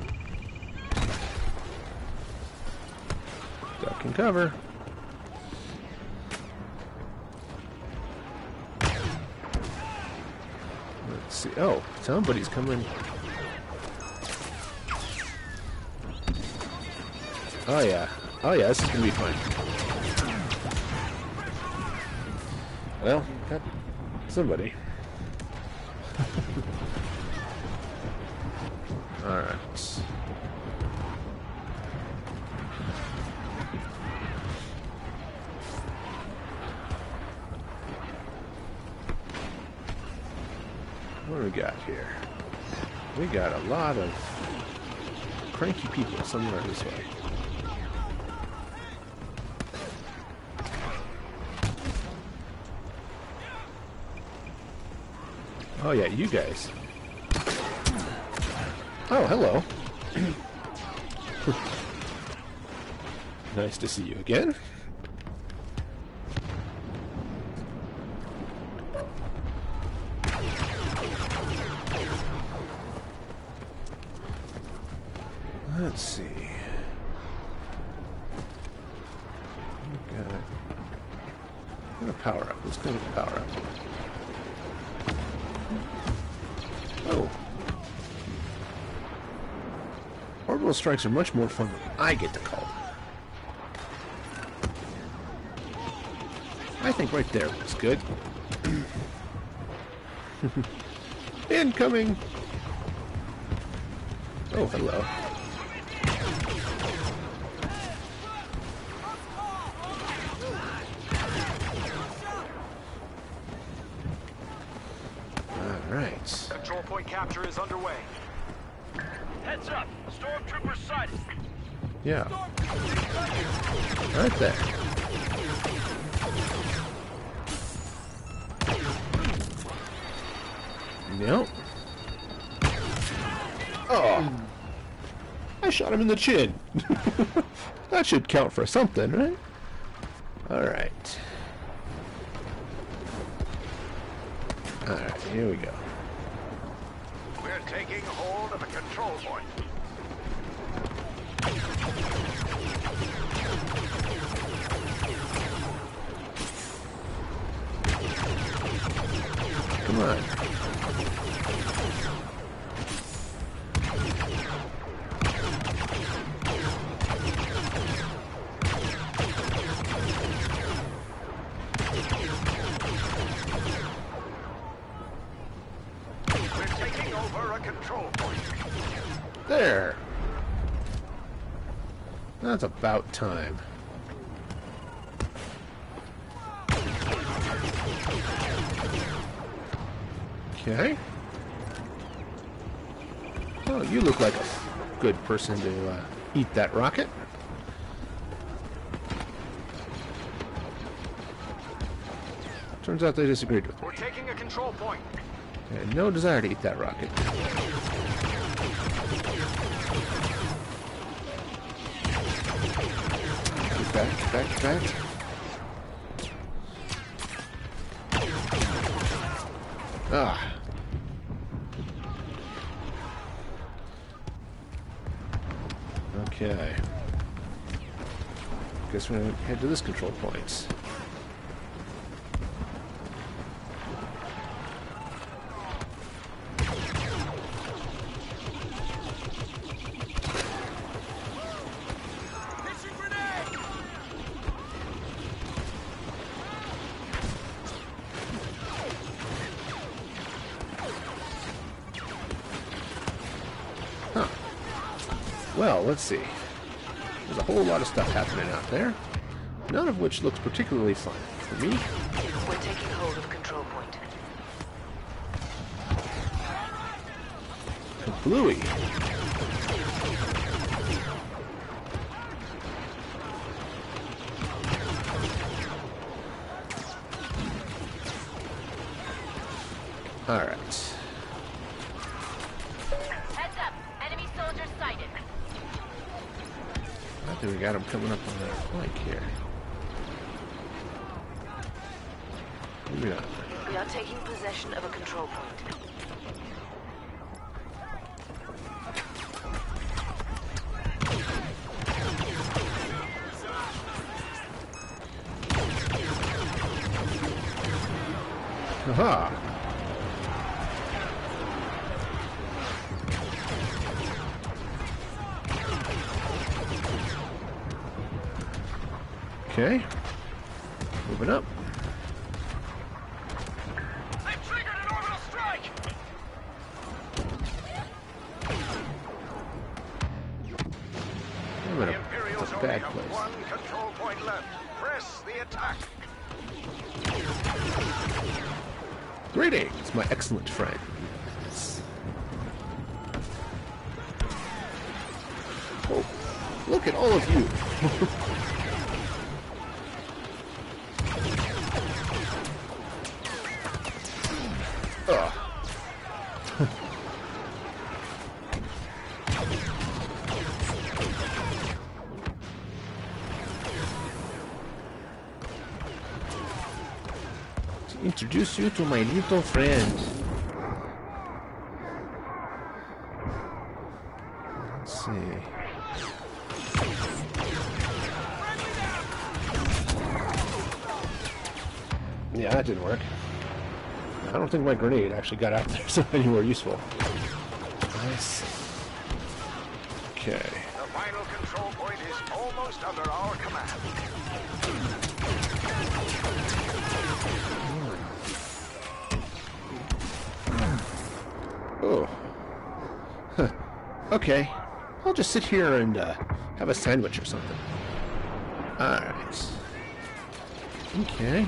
Duck and cover. Let's see. Oh, somebody's coming. Oh yeah. Oh yeah, this is gonna be fun. Well, got somebody. Alright. What do we got here? We got a lot of cranky people somewhere this way. Oh yeah, you guys. Oh, hello. Nice to see you again. Let's see. Got a power up. Let's go with the power up. Oh. Orbital strikes are much more fun than I get to call them. I think right there was good. Incoming! Oh, hello. Alright. Control point capture is underway. Heads up! Stormtroopers sighted! Yeah. Right there. Nope. Oh. I shot him in the chin. That should count for something, right? Alright. Alright, here we go. We're taking hold of a control point. Come on. We're taking over a control point. There. That's about time. Okay. Oh, you look like a good person to eat that rocket. Turns out they disagreed with me. We're taking a control point. I had no desire to eat that rocket. Back. Ah. Okay. Guess we're gonna head to this control point. Well, let's see. There's a whole lot of stuff happening out there, none of which looks particularly fun. For me, We're taking hold of control point. for Bluey. Alright. Heads up. Enemy soldiers sighted. I think we got him coming up on that flank here. Maybe not. We are taking possession of a control point. Aha! Okay. Moving up. They've triggered an orbital strike! I'm in The a Imperials only bad have place. one control point left. Press the attack. Greetings, my excellent friends. Oh, look at all of you. Ugh. To introduce you to my little friend. Let's see. Yeah, that didn't work. I don't think my grenade actually got out there so anywhere useful. I see. Okay. The final control point is almost under our command. Oh. Huh. Okay. I'll just sit here and have a sandwich or something. Alright. Okay.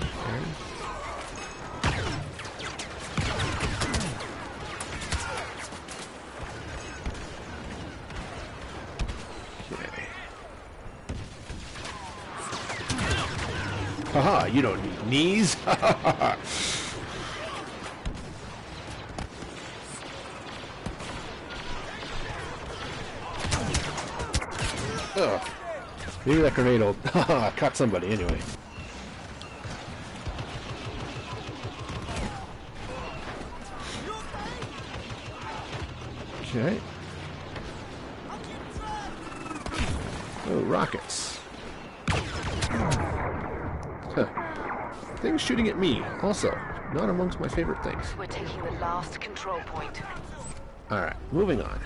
Okay. Haha, you don't need knees. Ugh. Maybe that grenade will caught somebody anyway. Okay. Oh, rockets. Huh. Things shooting at me, also. not amongst my favorite things. We're taking the last control point. Alright, moving on.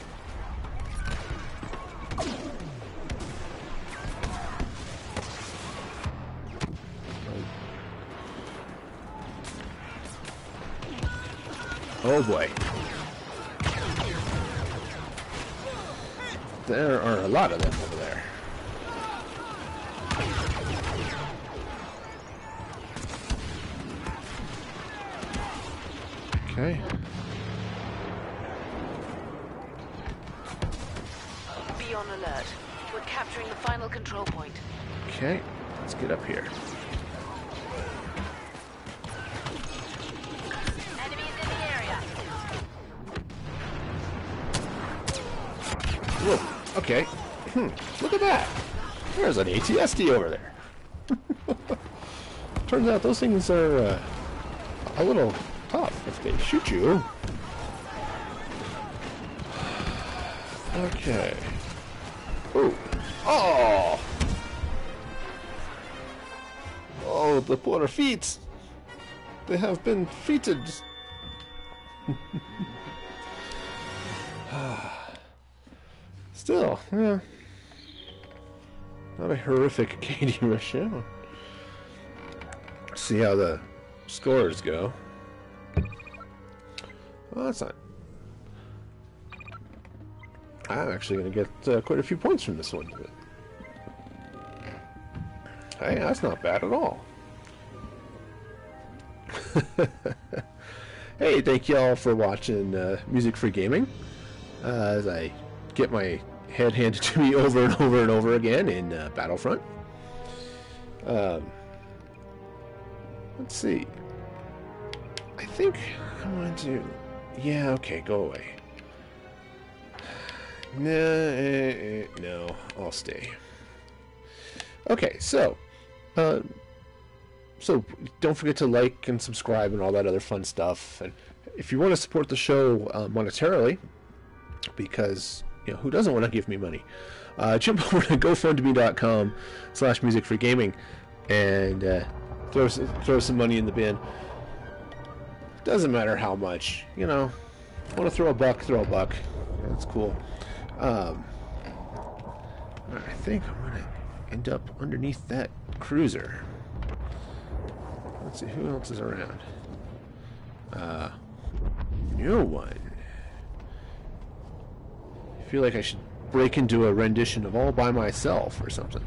Oh boy. There are a lot of them over there. Okay. Be on alert. We're capturing the final control point. Okay, let's get up here. Enemies in the area. Whoa, okay. Look at that. There's an ATSD over there. Turns out those things are a little tough if they shoot you. Okay. Ooh. Oh! Oh, the poor feet! They have been feated. Still, yeah. Not a horrific KD ratio. See how the scores go. Well, that's not... I'm actually going to get quite a few points from this one. But... hey, that's not bad at all. Hey, thank y'all for watching Music Free Gaming. As I get my head handed to me over and over and over again in Battlefront. Let's see. I think I want to... yeah, okay, go away. No, I'll stay. Okay, so don't forget to like and subscribe and all that other fun stuff. And if you want to support the show monetarily, because you know who doesn't want to give me money, jump over to GoFundMe.com/musicfreegaming and throw some money in the bin. Doesn't matter how much, you know. Want to throw a buck, throw a buck. That's cool. I think I'm gonna end up underneath that cruiser. Let's see who else is around. No one. I feel like I should break into a rendition of All by Myself or something.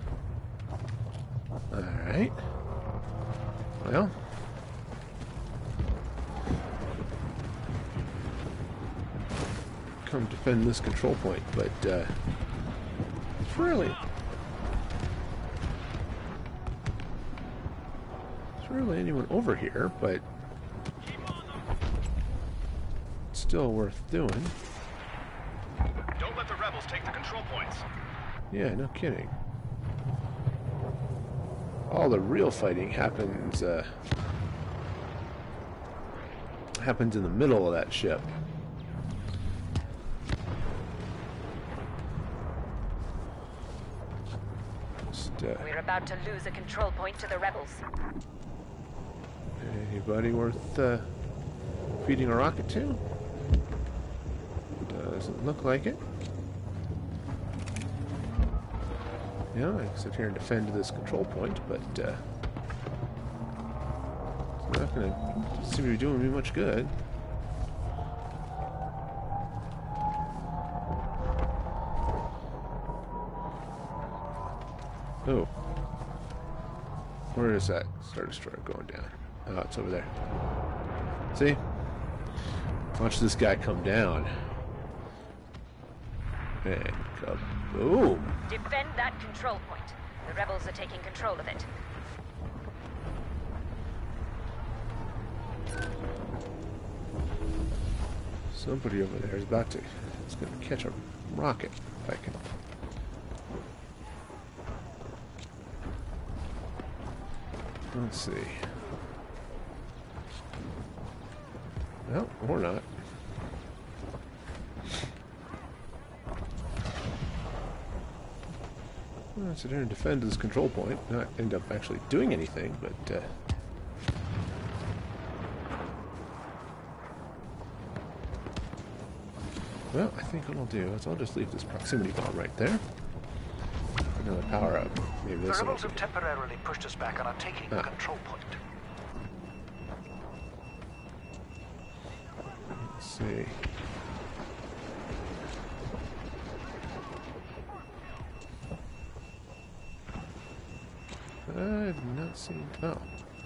Alright. Well. Come defend this control point, but it's really anyone over here, but it's still worth doing. Don't let the rebels take the control points. Yeah, no kidding. All the real fighting happens in the middle of that ship. We're about to lose a control point to the rebels. Anybody worth feeding a rocket to? Doesn't look like it. Yeah, I can sit here and defend this control point, but it's not going to seem to be doing me much good. Oh. Where is that Star Destroyer going down? Oh, it's over there. See? Watch this guy come down. And kaboom! Defend that control point. The rebels are taking control of it. Somebody over there is about to... it's going to catch a rocket, if I can... let's see. Well, or not. Well, sit here and defend this control point, not end up actually doing anything, but Well, I think what I'll do is I'll just leave this proximity bomb right there. Another power up. Maybe The this will. rebels have temporarily pushed us back and are taking the control point. Let's see. I've not seen. Oh.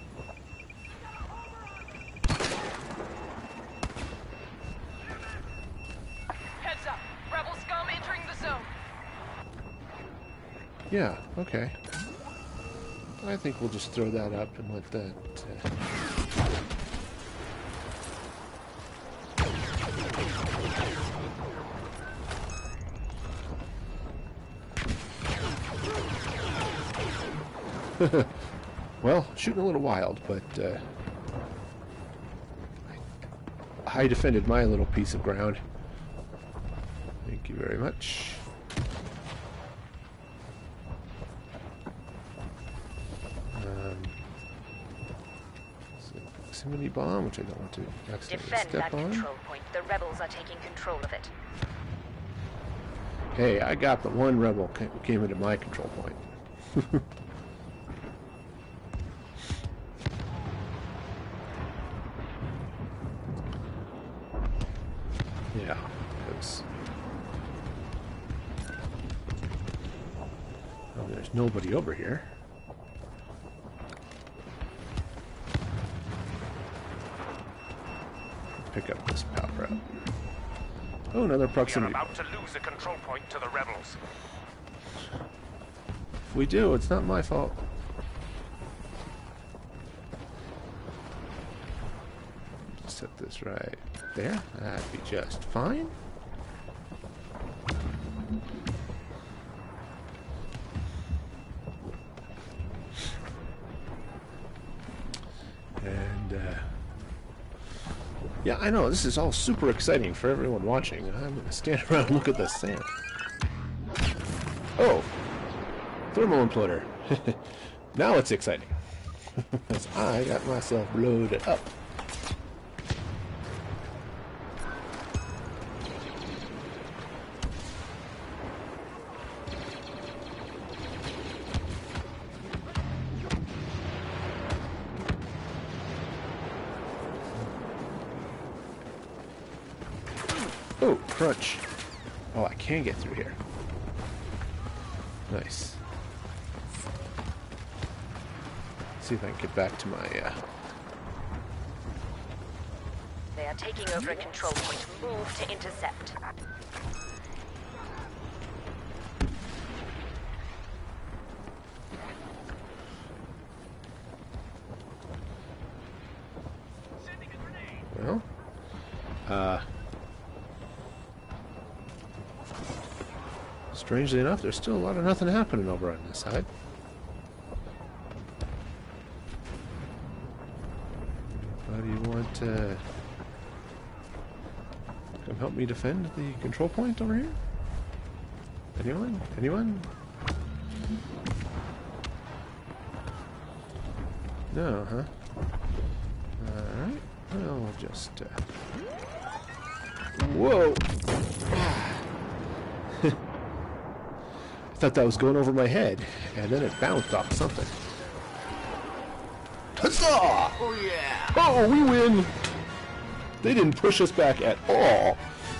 Heads up! Rebel scum entering the zone. Yeah, okay. I think we'll just throw that up and let that... Well, shooting a little wild, but I defended my little piece of ground. Thank you very much. Proximity bomb, which I don't want to accidentally Defend that step on. control point. The rebels are taking control of it. Hey, I got the one rebel who came into my control point. Yeah, because there's nobody over here. Pick up this power up. Oh, another You're proximity. about to lose a control point to the rebels. If we do, it's not my fault. Set this right there. That'd be just fine. And, yeah, I know, this is all super exciting for everyone watching. I'm going to stand around and look at the sand. Oh! Thermal imploder. Now it's exciting. Because I got myself loaded up. Oh, crunch. Oh, I can get through here. Nice. See if I can get back to my, They are taking over a control point. Move to intercept. well, strangely enough, there's still a lot of nothing happening over on this side. How do you want to come help me defend the control point over here? Anyone? Anyone? No, huh? Alright, well, we'll just, whoa! I thought that was going over my head, and then it bounced off something. Huzzah! Oh yeah! Oh, we win! They didn't push us back at all.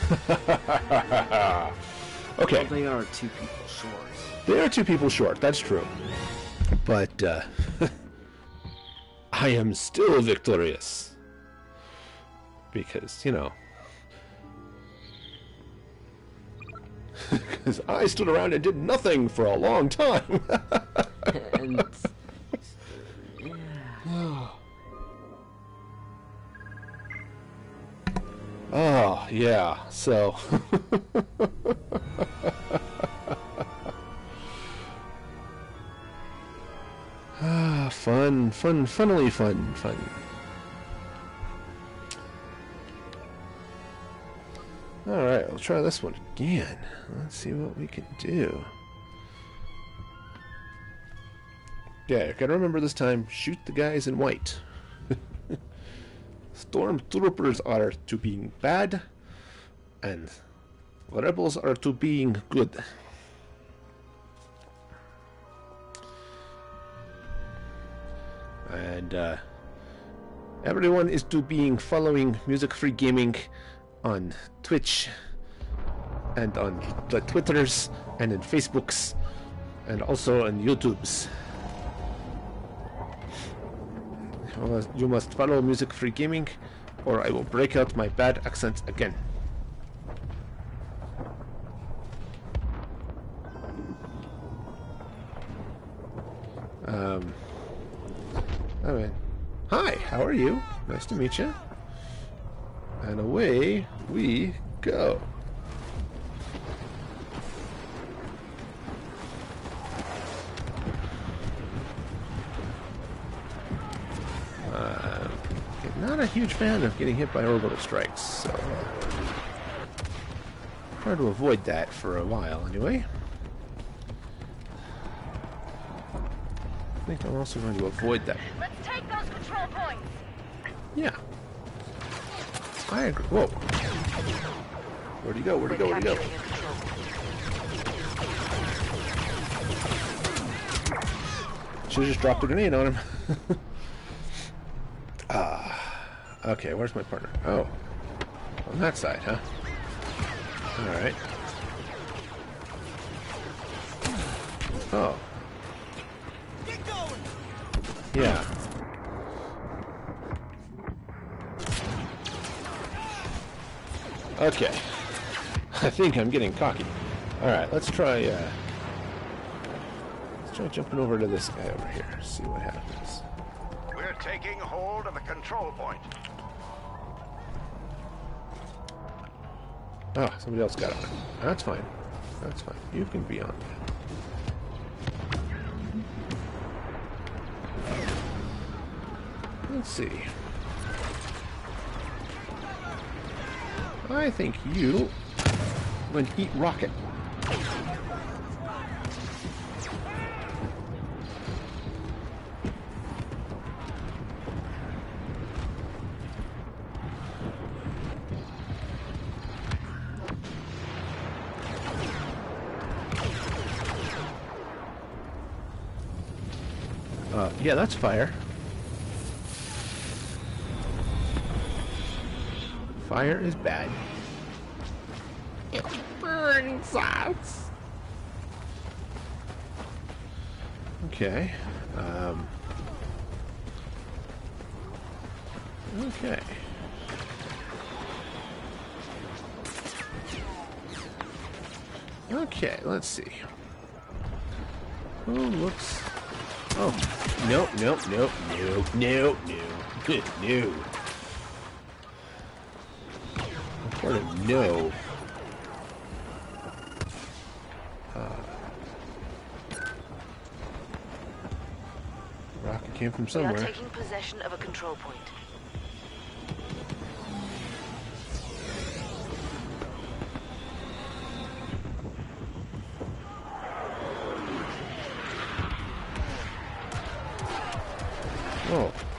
Okay. Well, they are 2 people short. They are 2 people short, that's true. But, I am still victorious. Because, you know. Because I stood around and did nothing for a long time. And Oh, yeah, so... funnily fun. Alright, I'll try this one again. Let's see what we can do. Yeah, you gotta remember this time, shoot the guys in white. Stormtroopers are to being bad, and Rebels are to being good. And everyone is to being following Music Free Gaming on Twitch and on the Twitters and in Facebooks and also on YouTubes. You must follow Music Free Gaming or I will break out my bad accent again. Oh man. Hi, how are you? Nice to meet you. And away we go. Not a huge fan of getting hit by orbital strikes, so try to avoid that for a while anyway. I think I'm also going to avoid that. Let's take those control points. Yeah. I agree. Whoa. Where'd he go? Where'd he go? Where'd he go? Should've just dropped a grenade on him. Okay, where's my partner? Oh. On that side, huh? Alright. Oh. Yeah. Okay. I think I'm getting cocky. Alright, let's try jumping over to this guy over here. See what happens. We're taking hold of the control point. Oh, somebody else got on it. That's fine. That's fine. You can be on. Let's see. I think you went eat rocket. Yeah, that's fire. Fire is bad. It burns us. Okay. Okay. Okay, let's see. Who looks... Oh, nope, nope, nope, nope, nope, nope, no. What a no. Rocket came from somewhere. We are taking possession of a control point. Oh.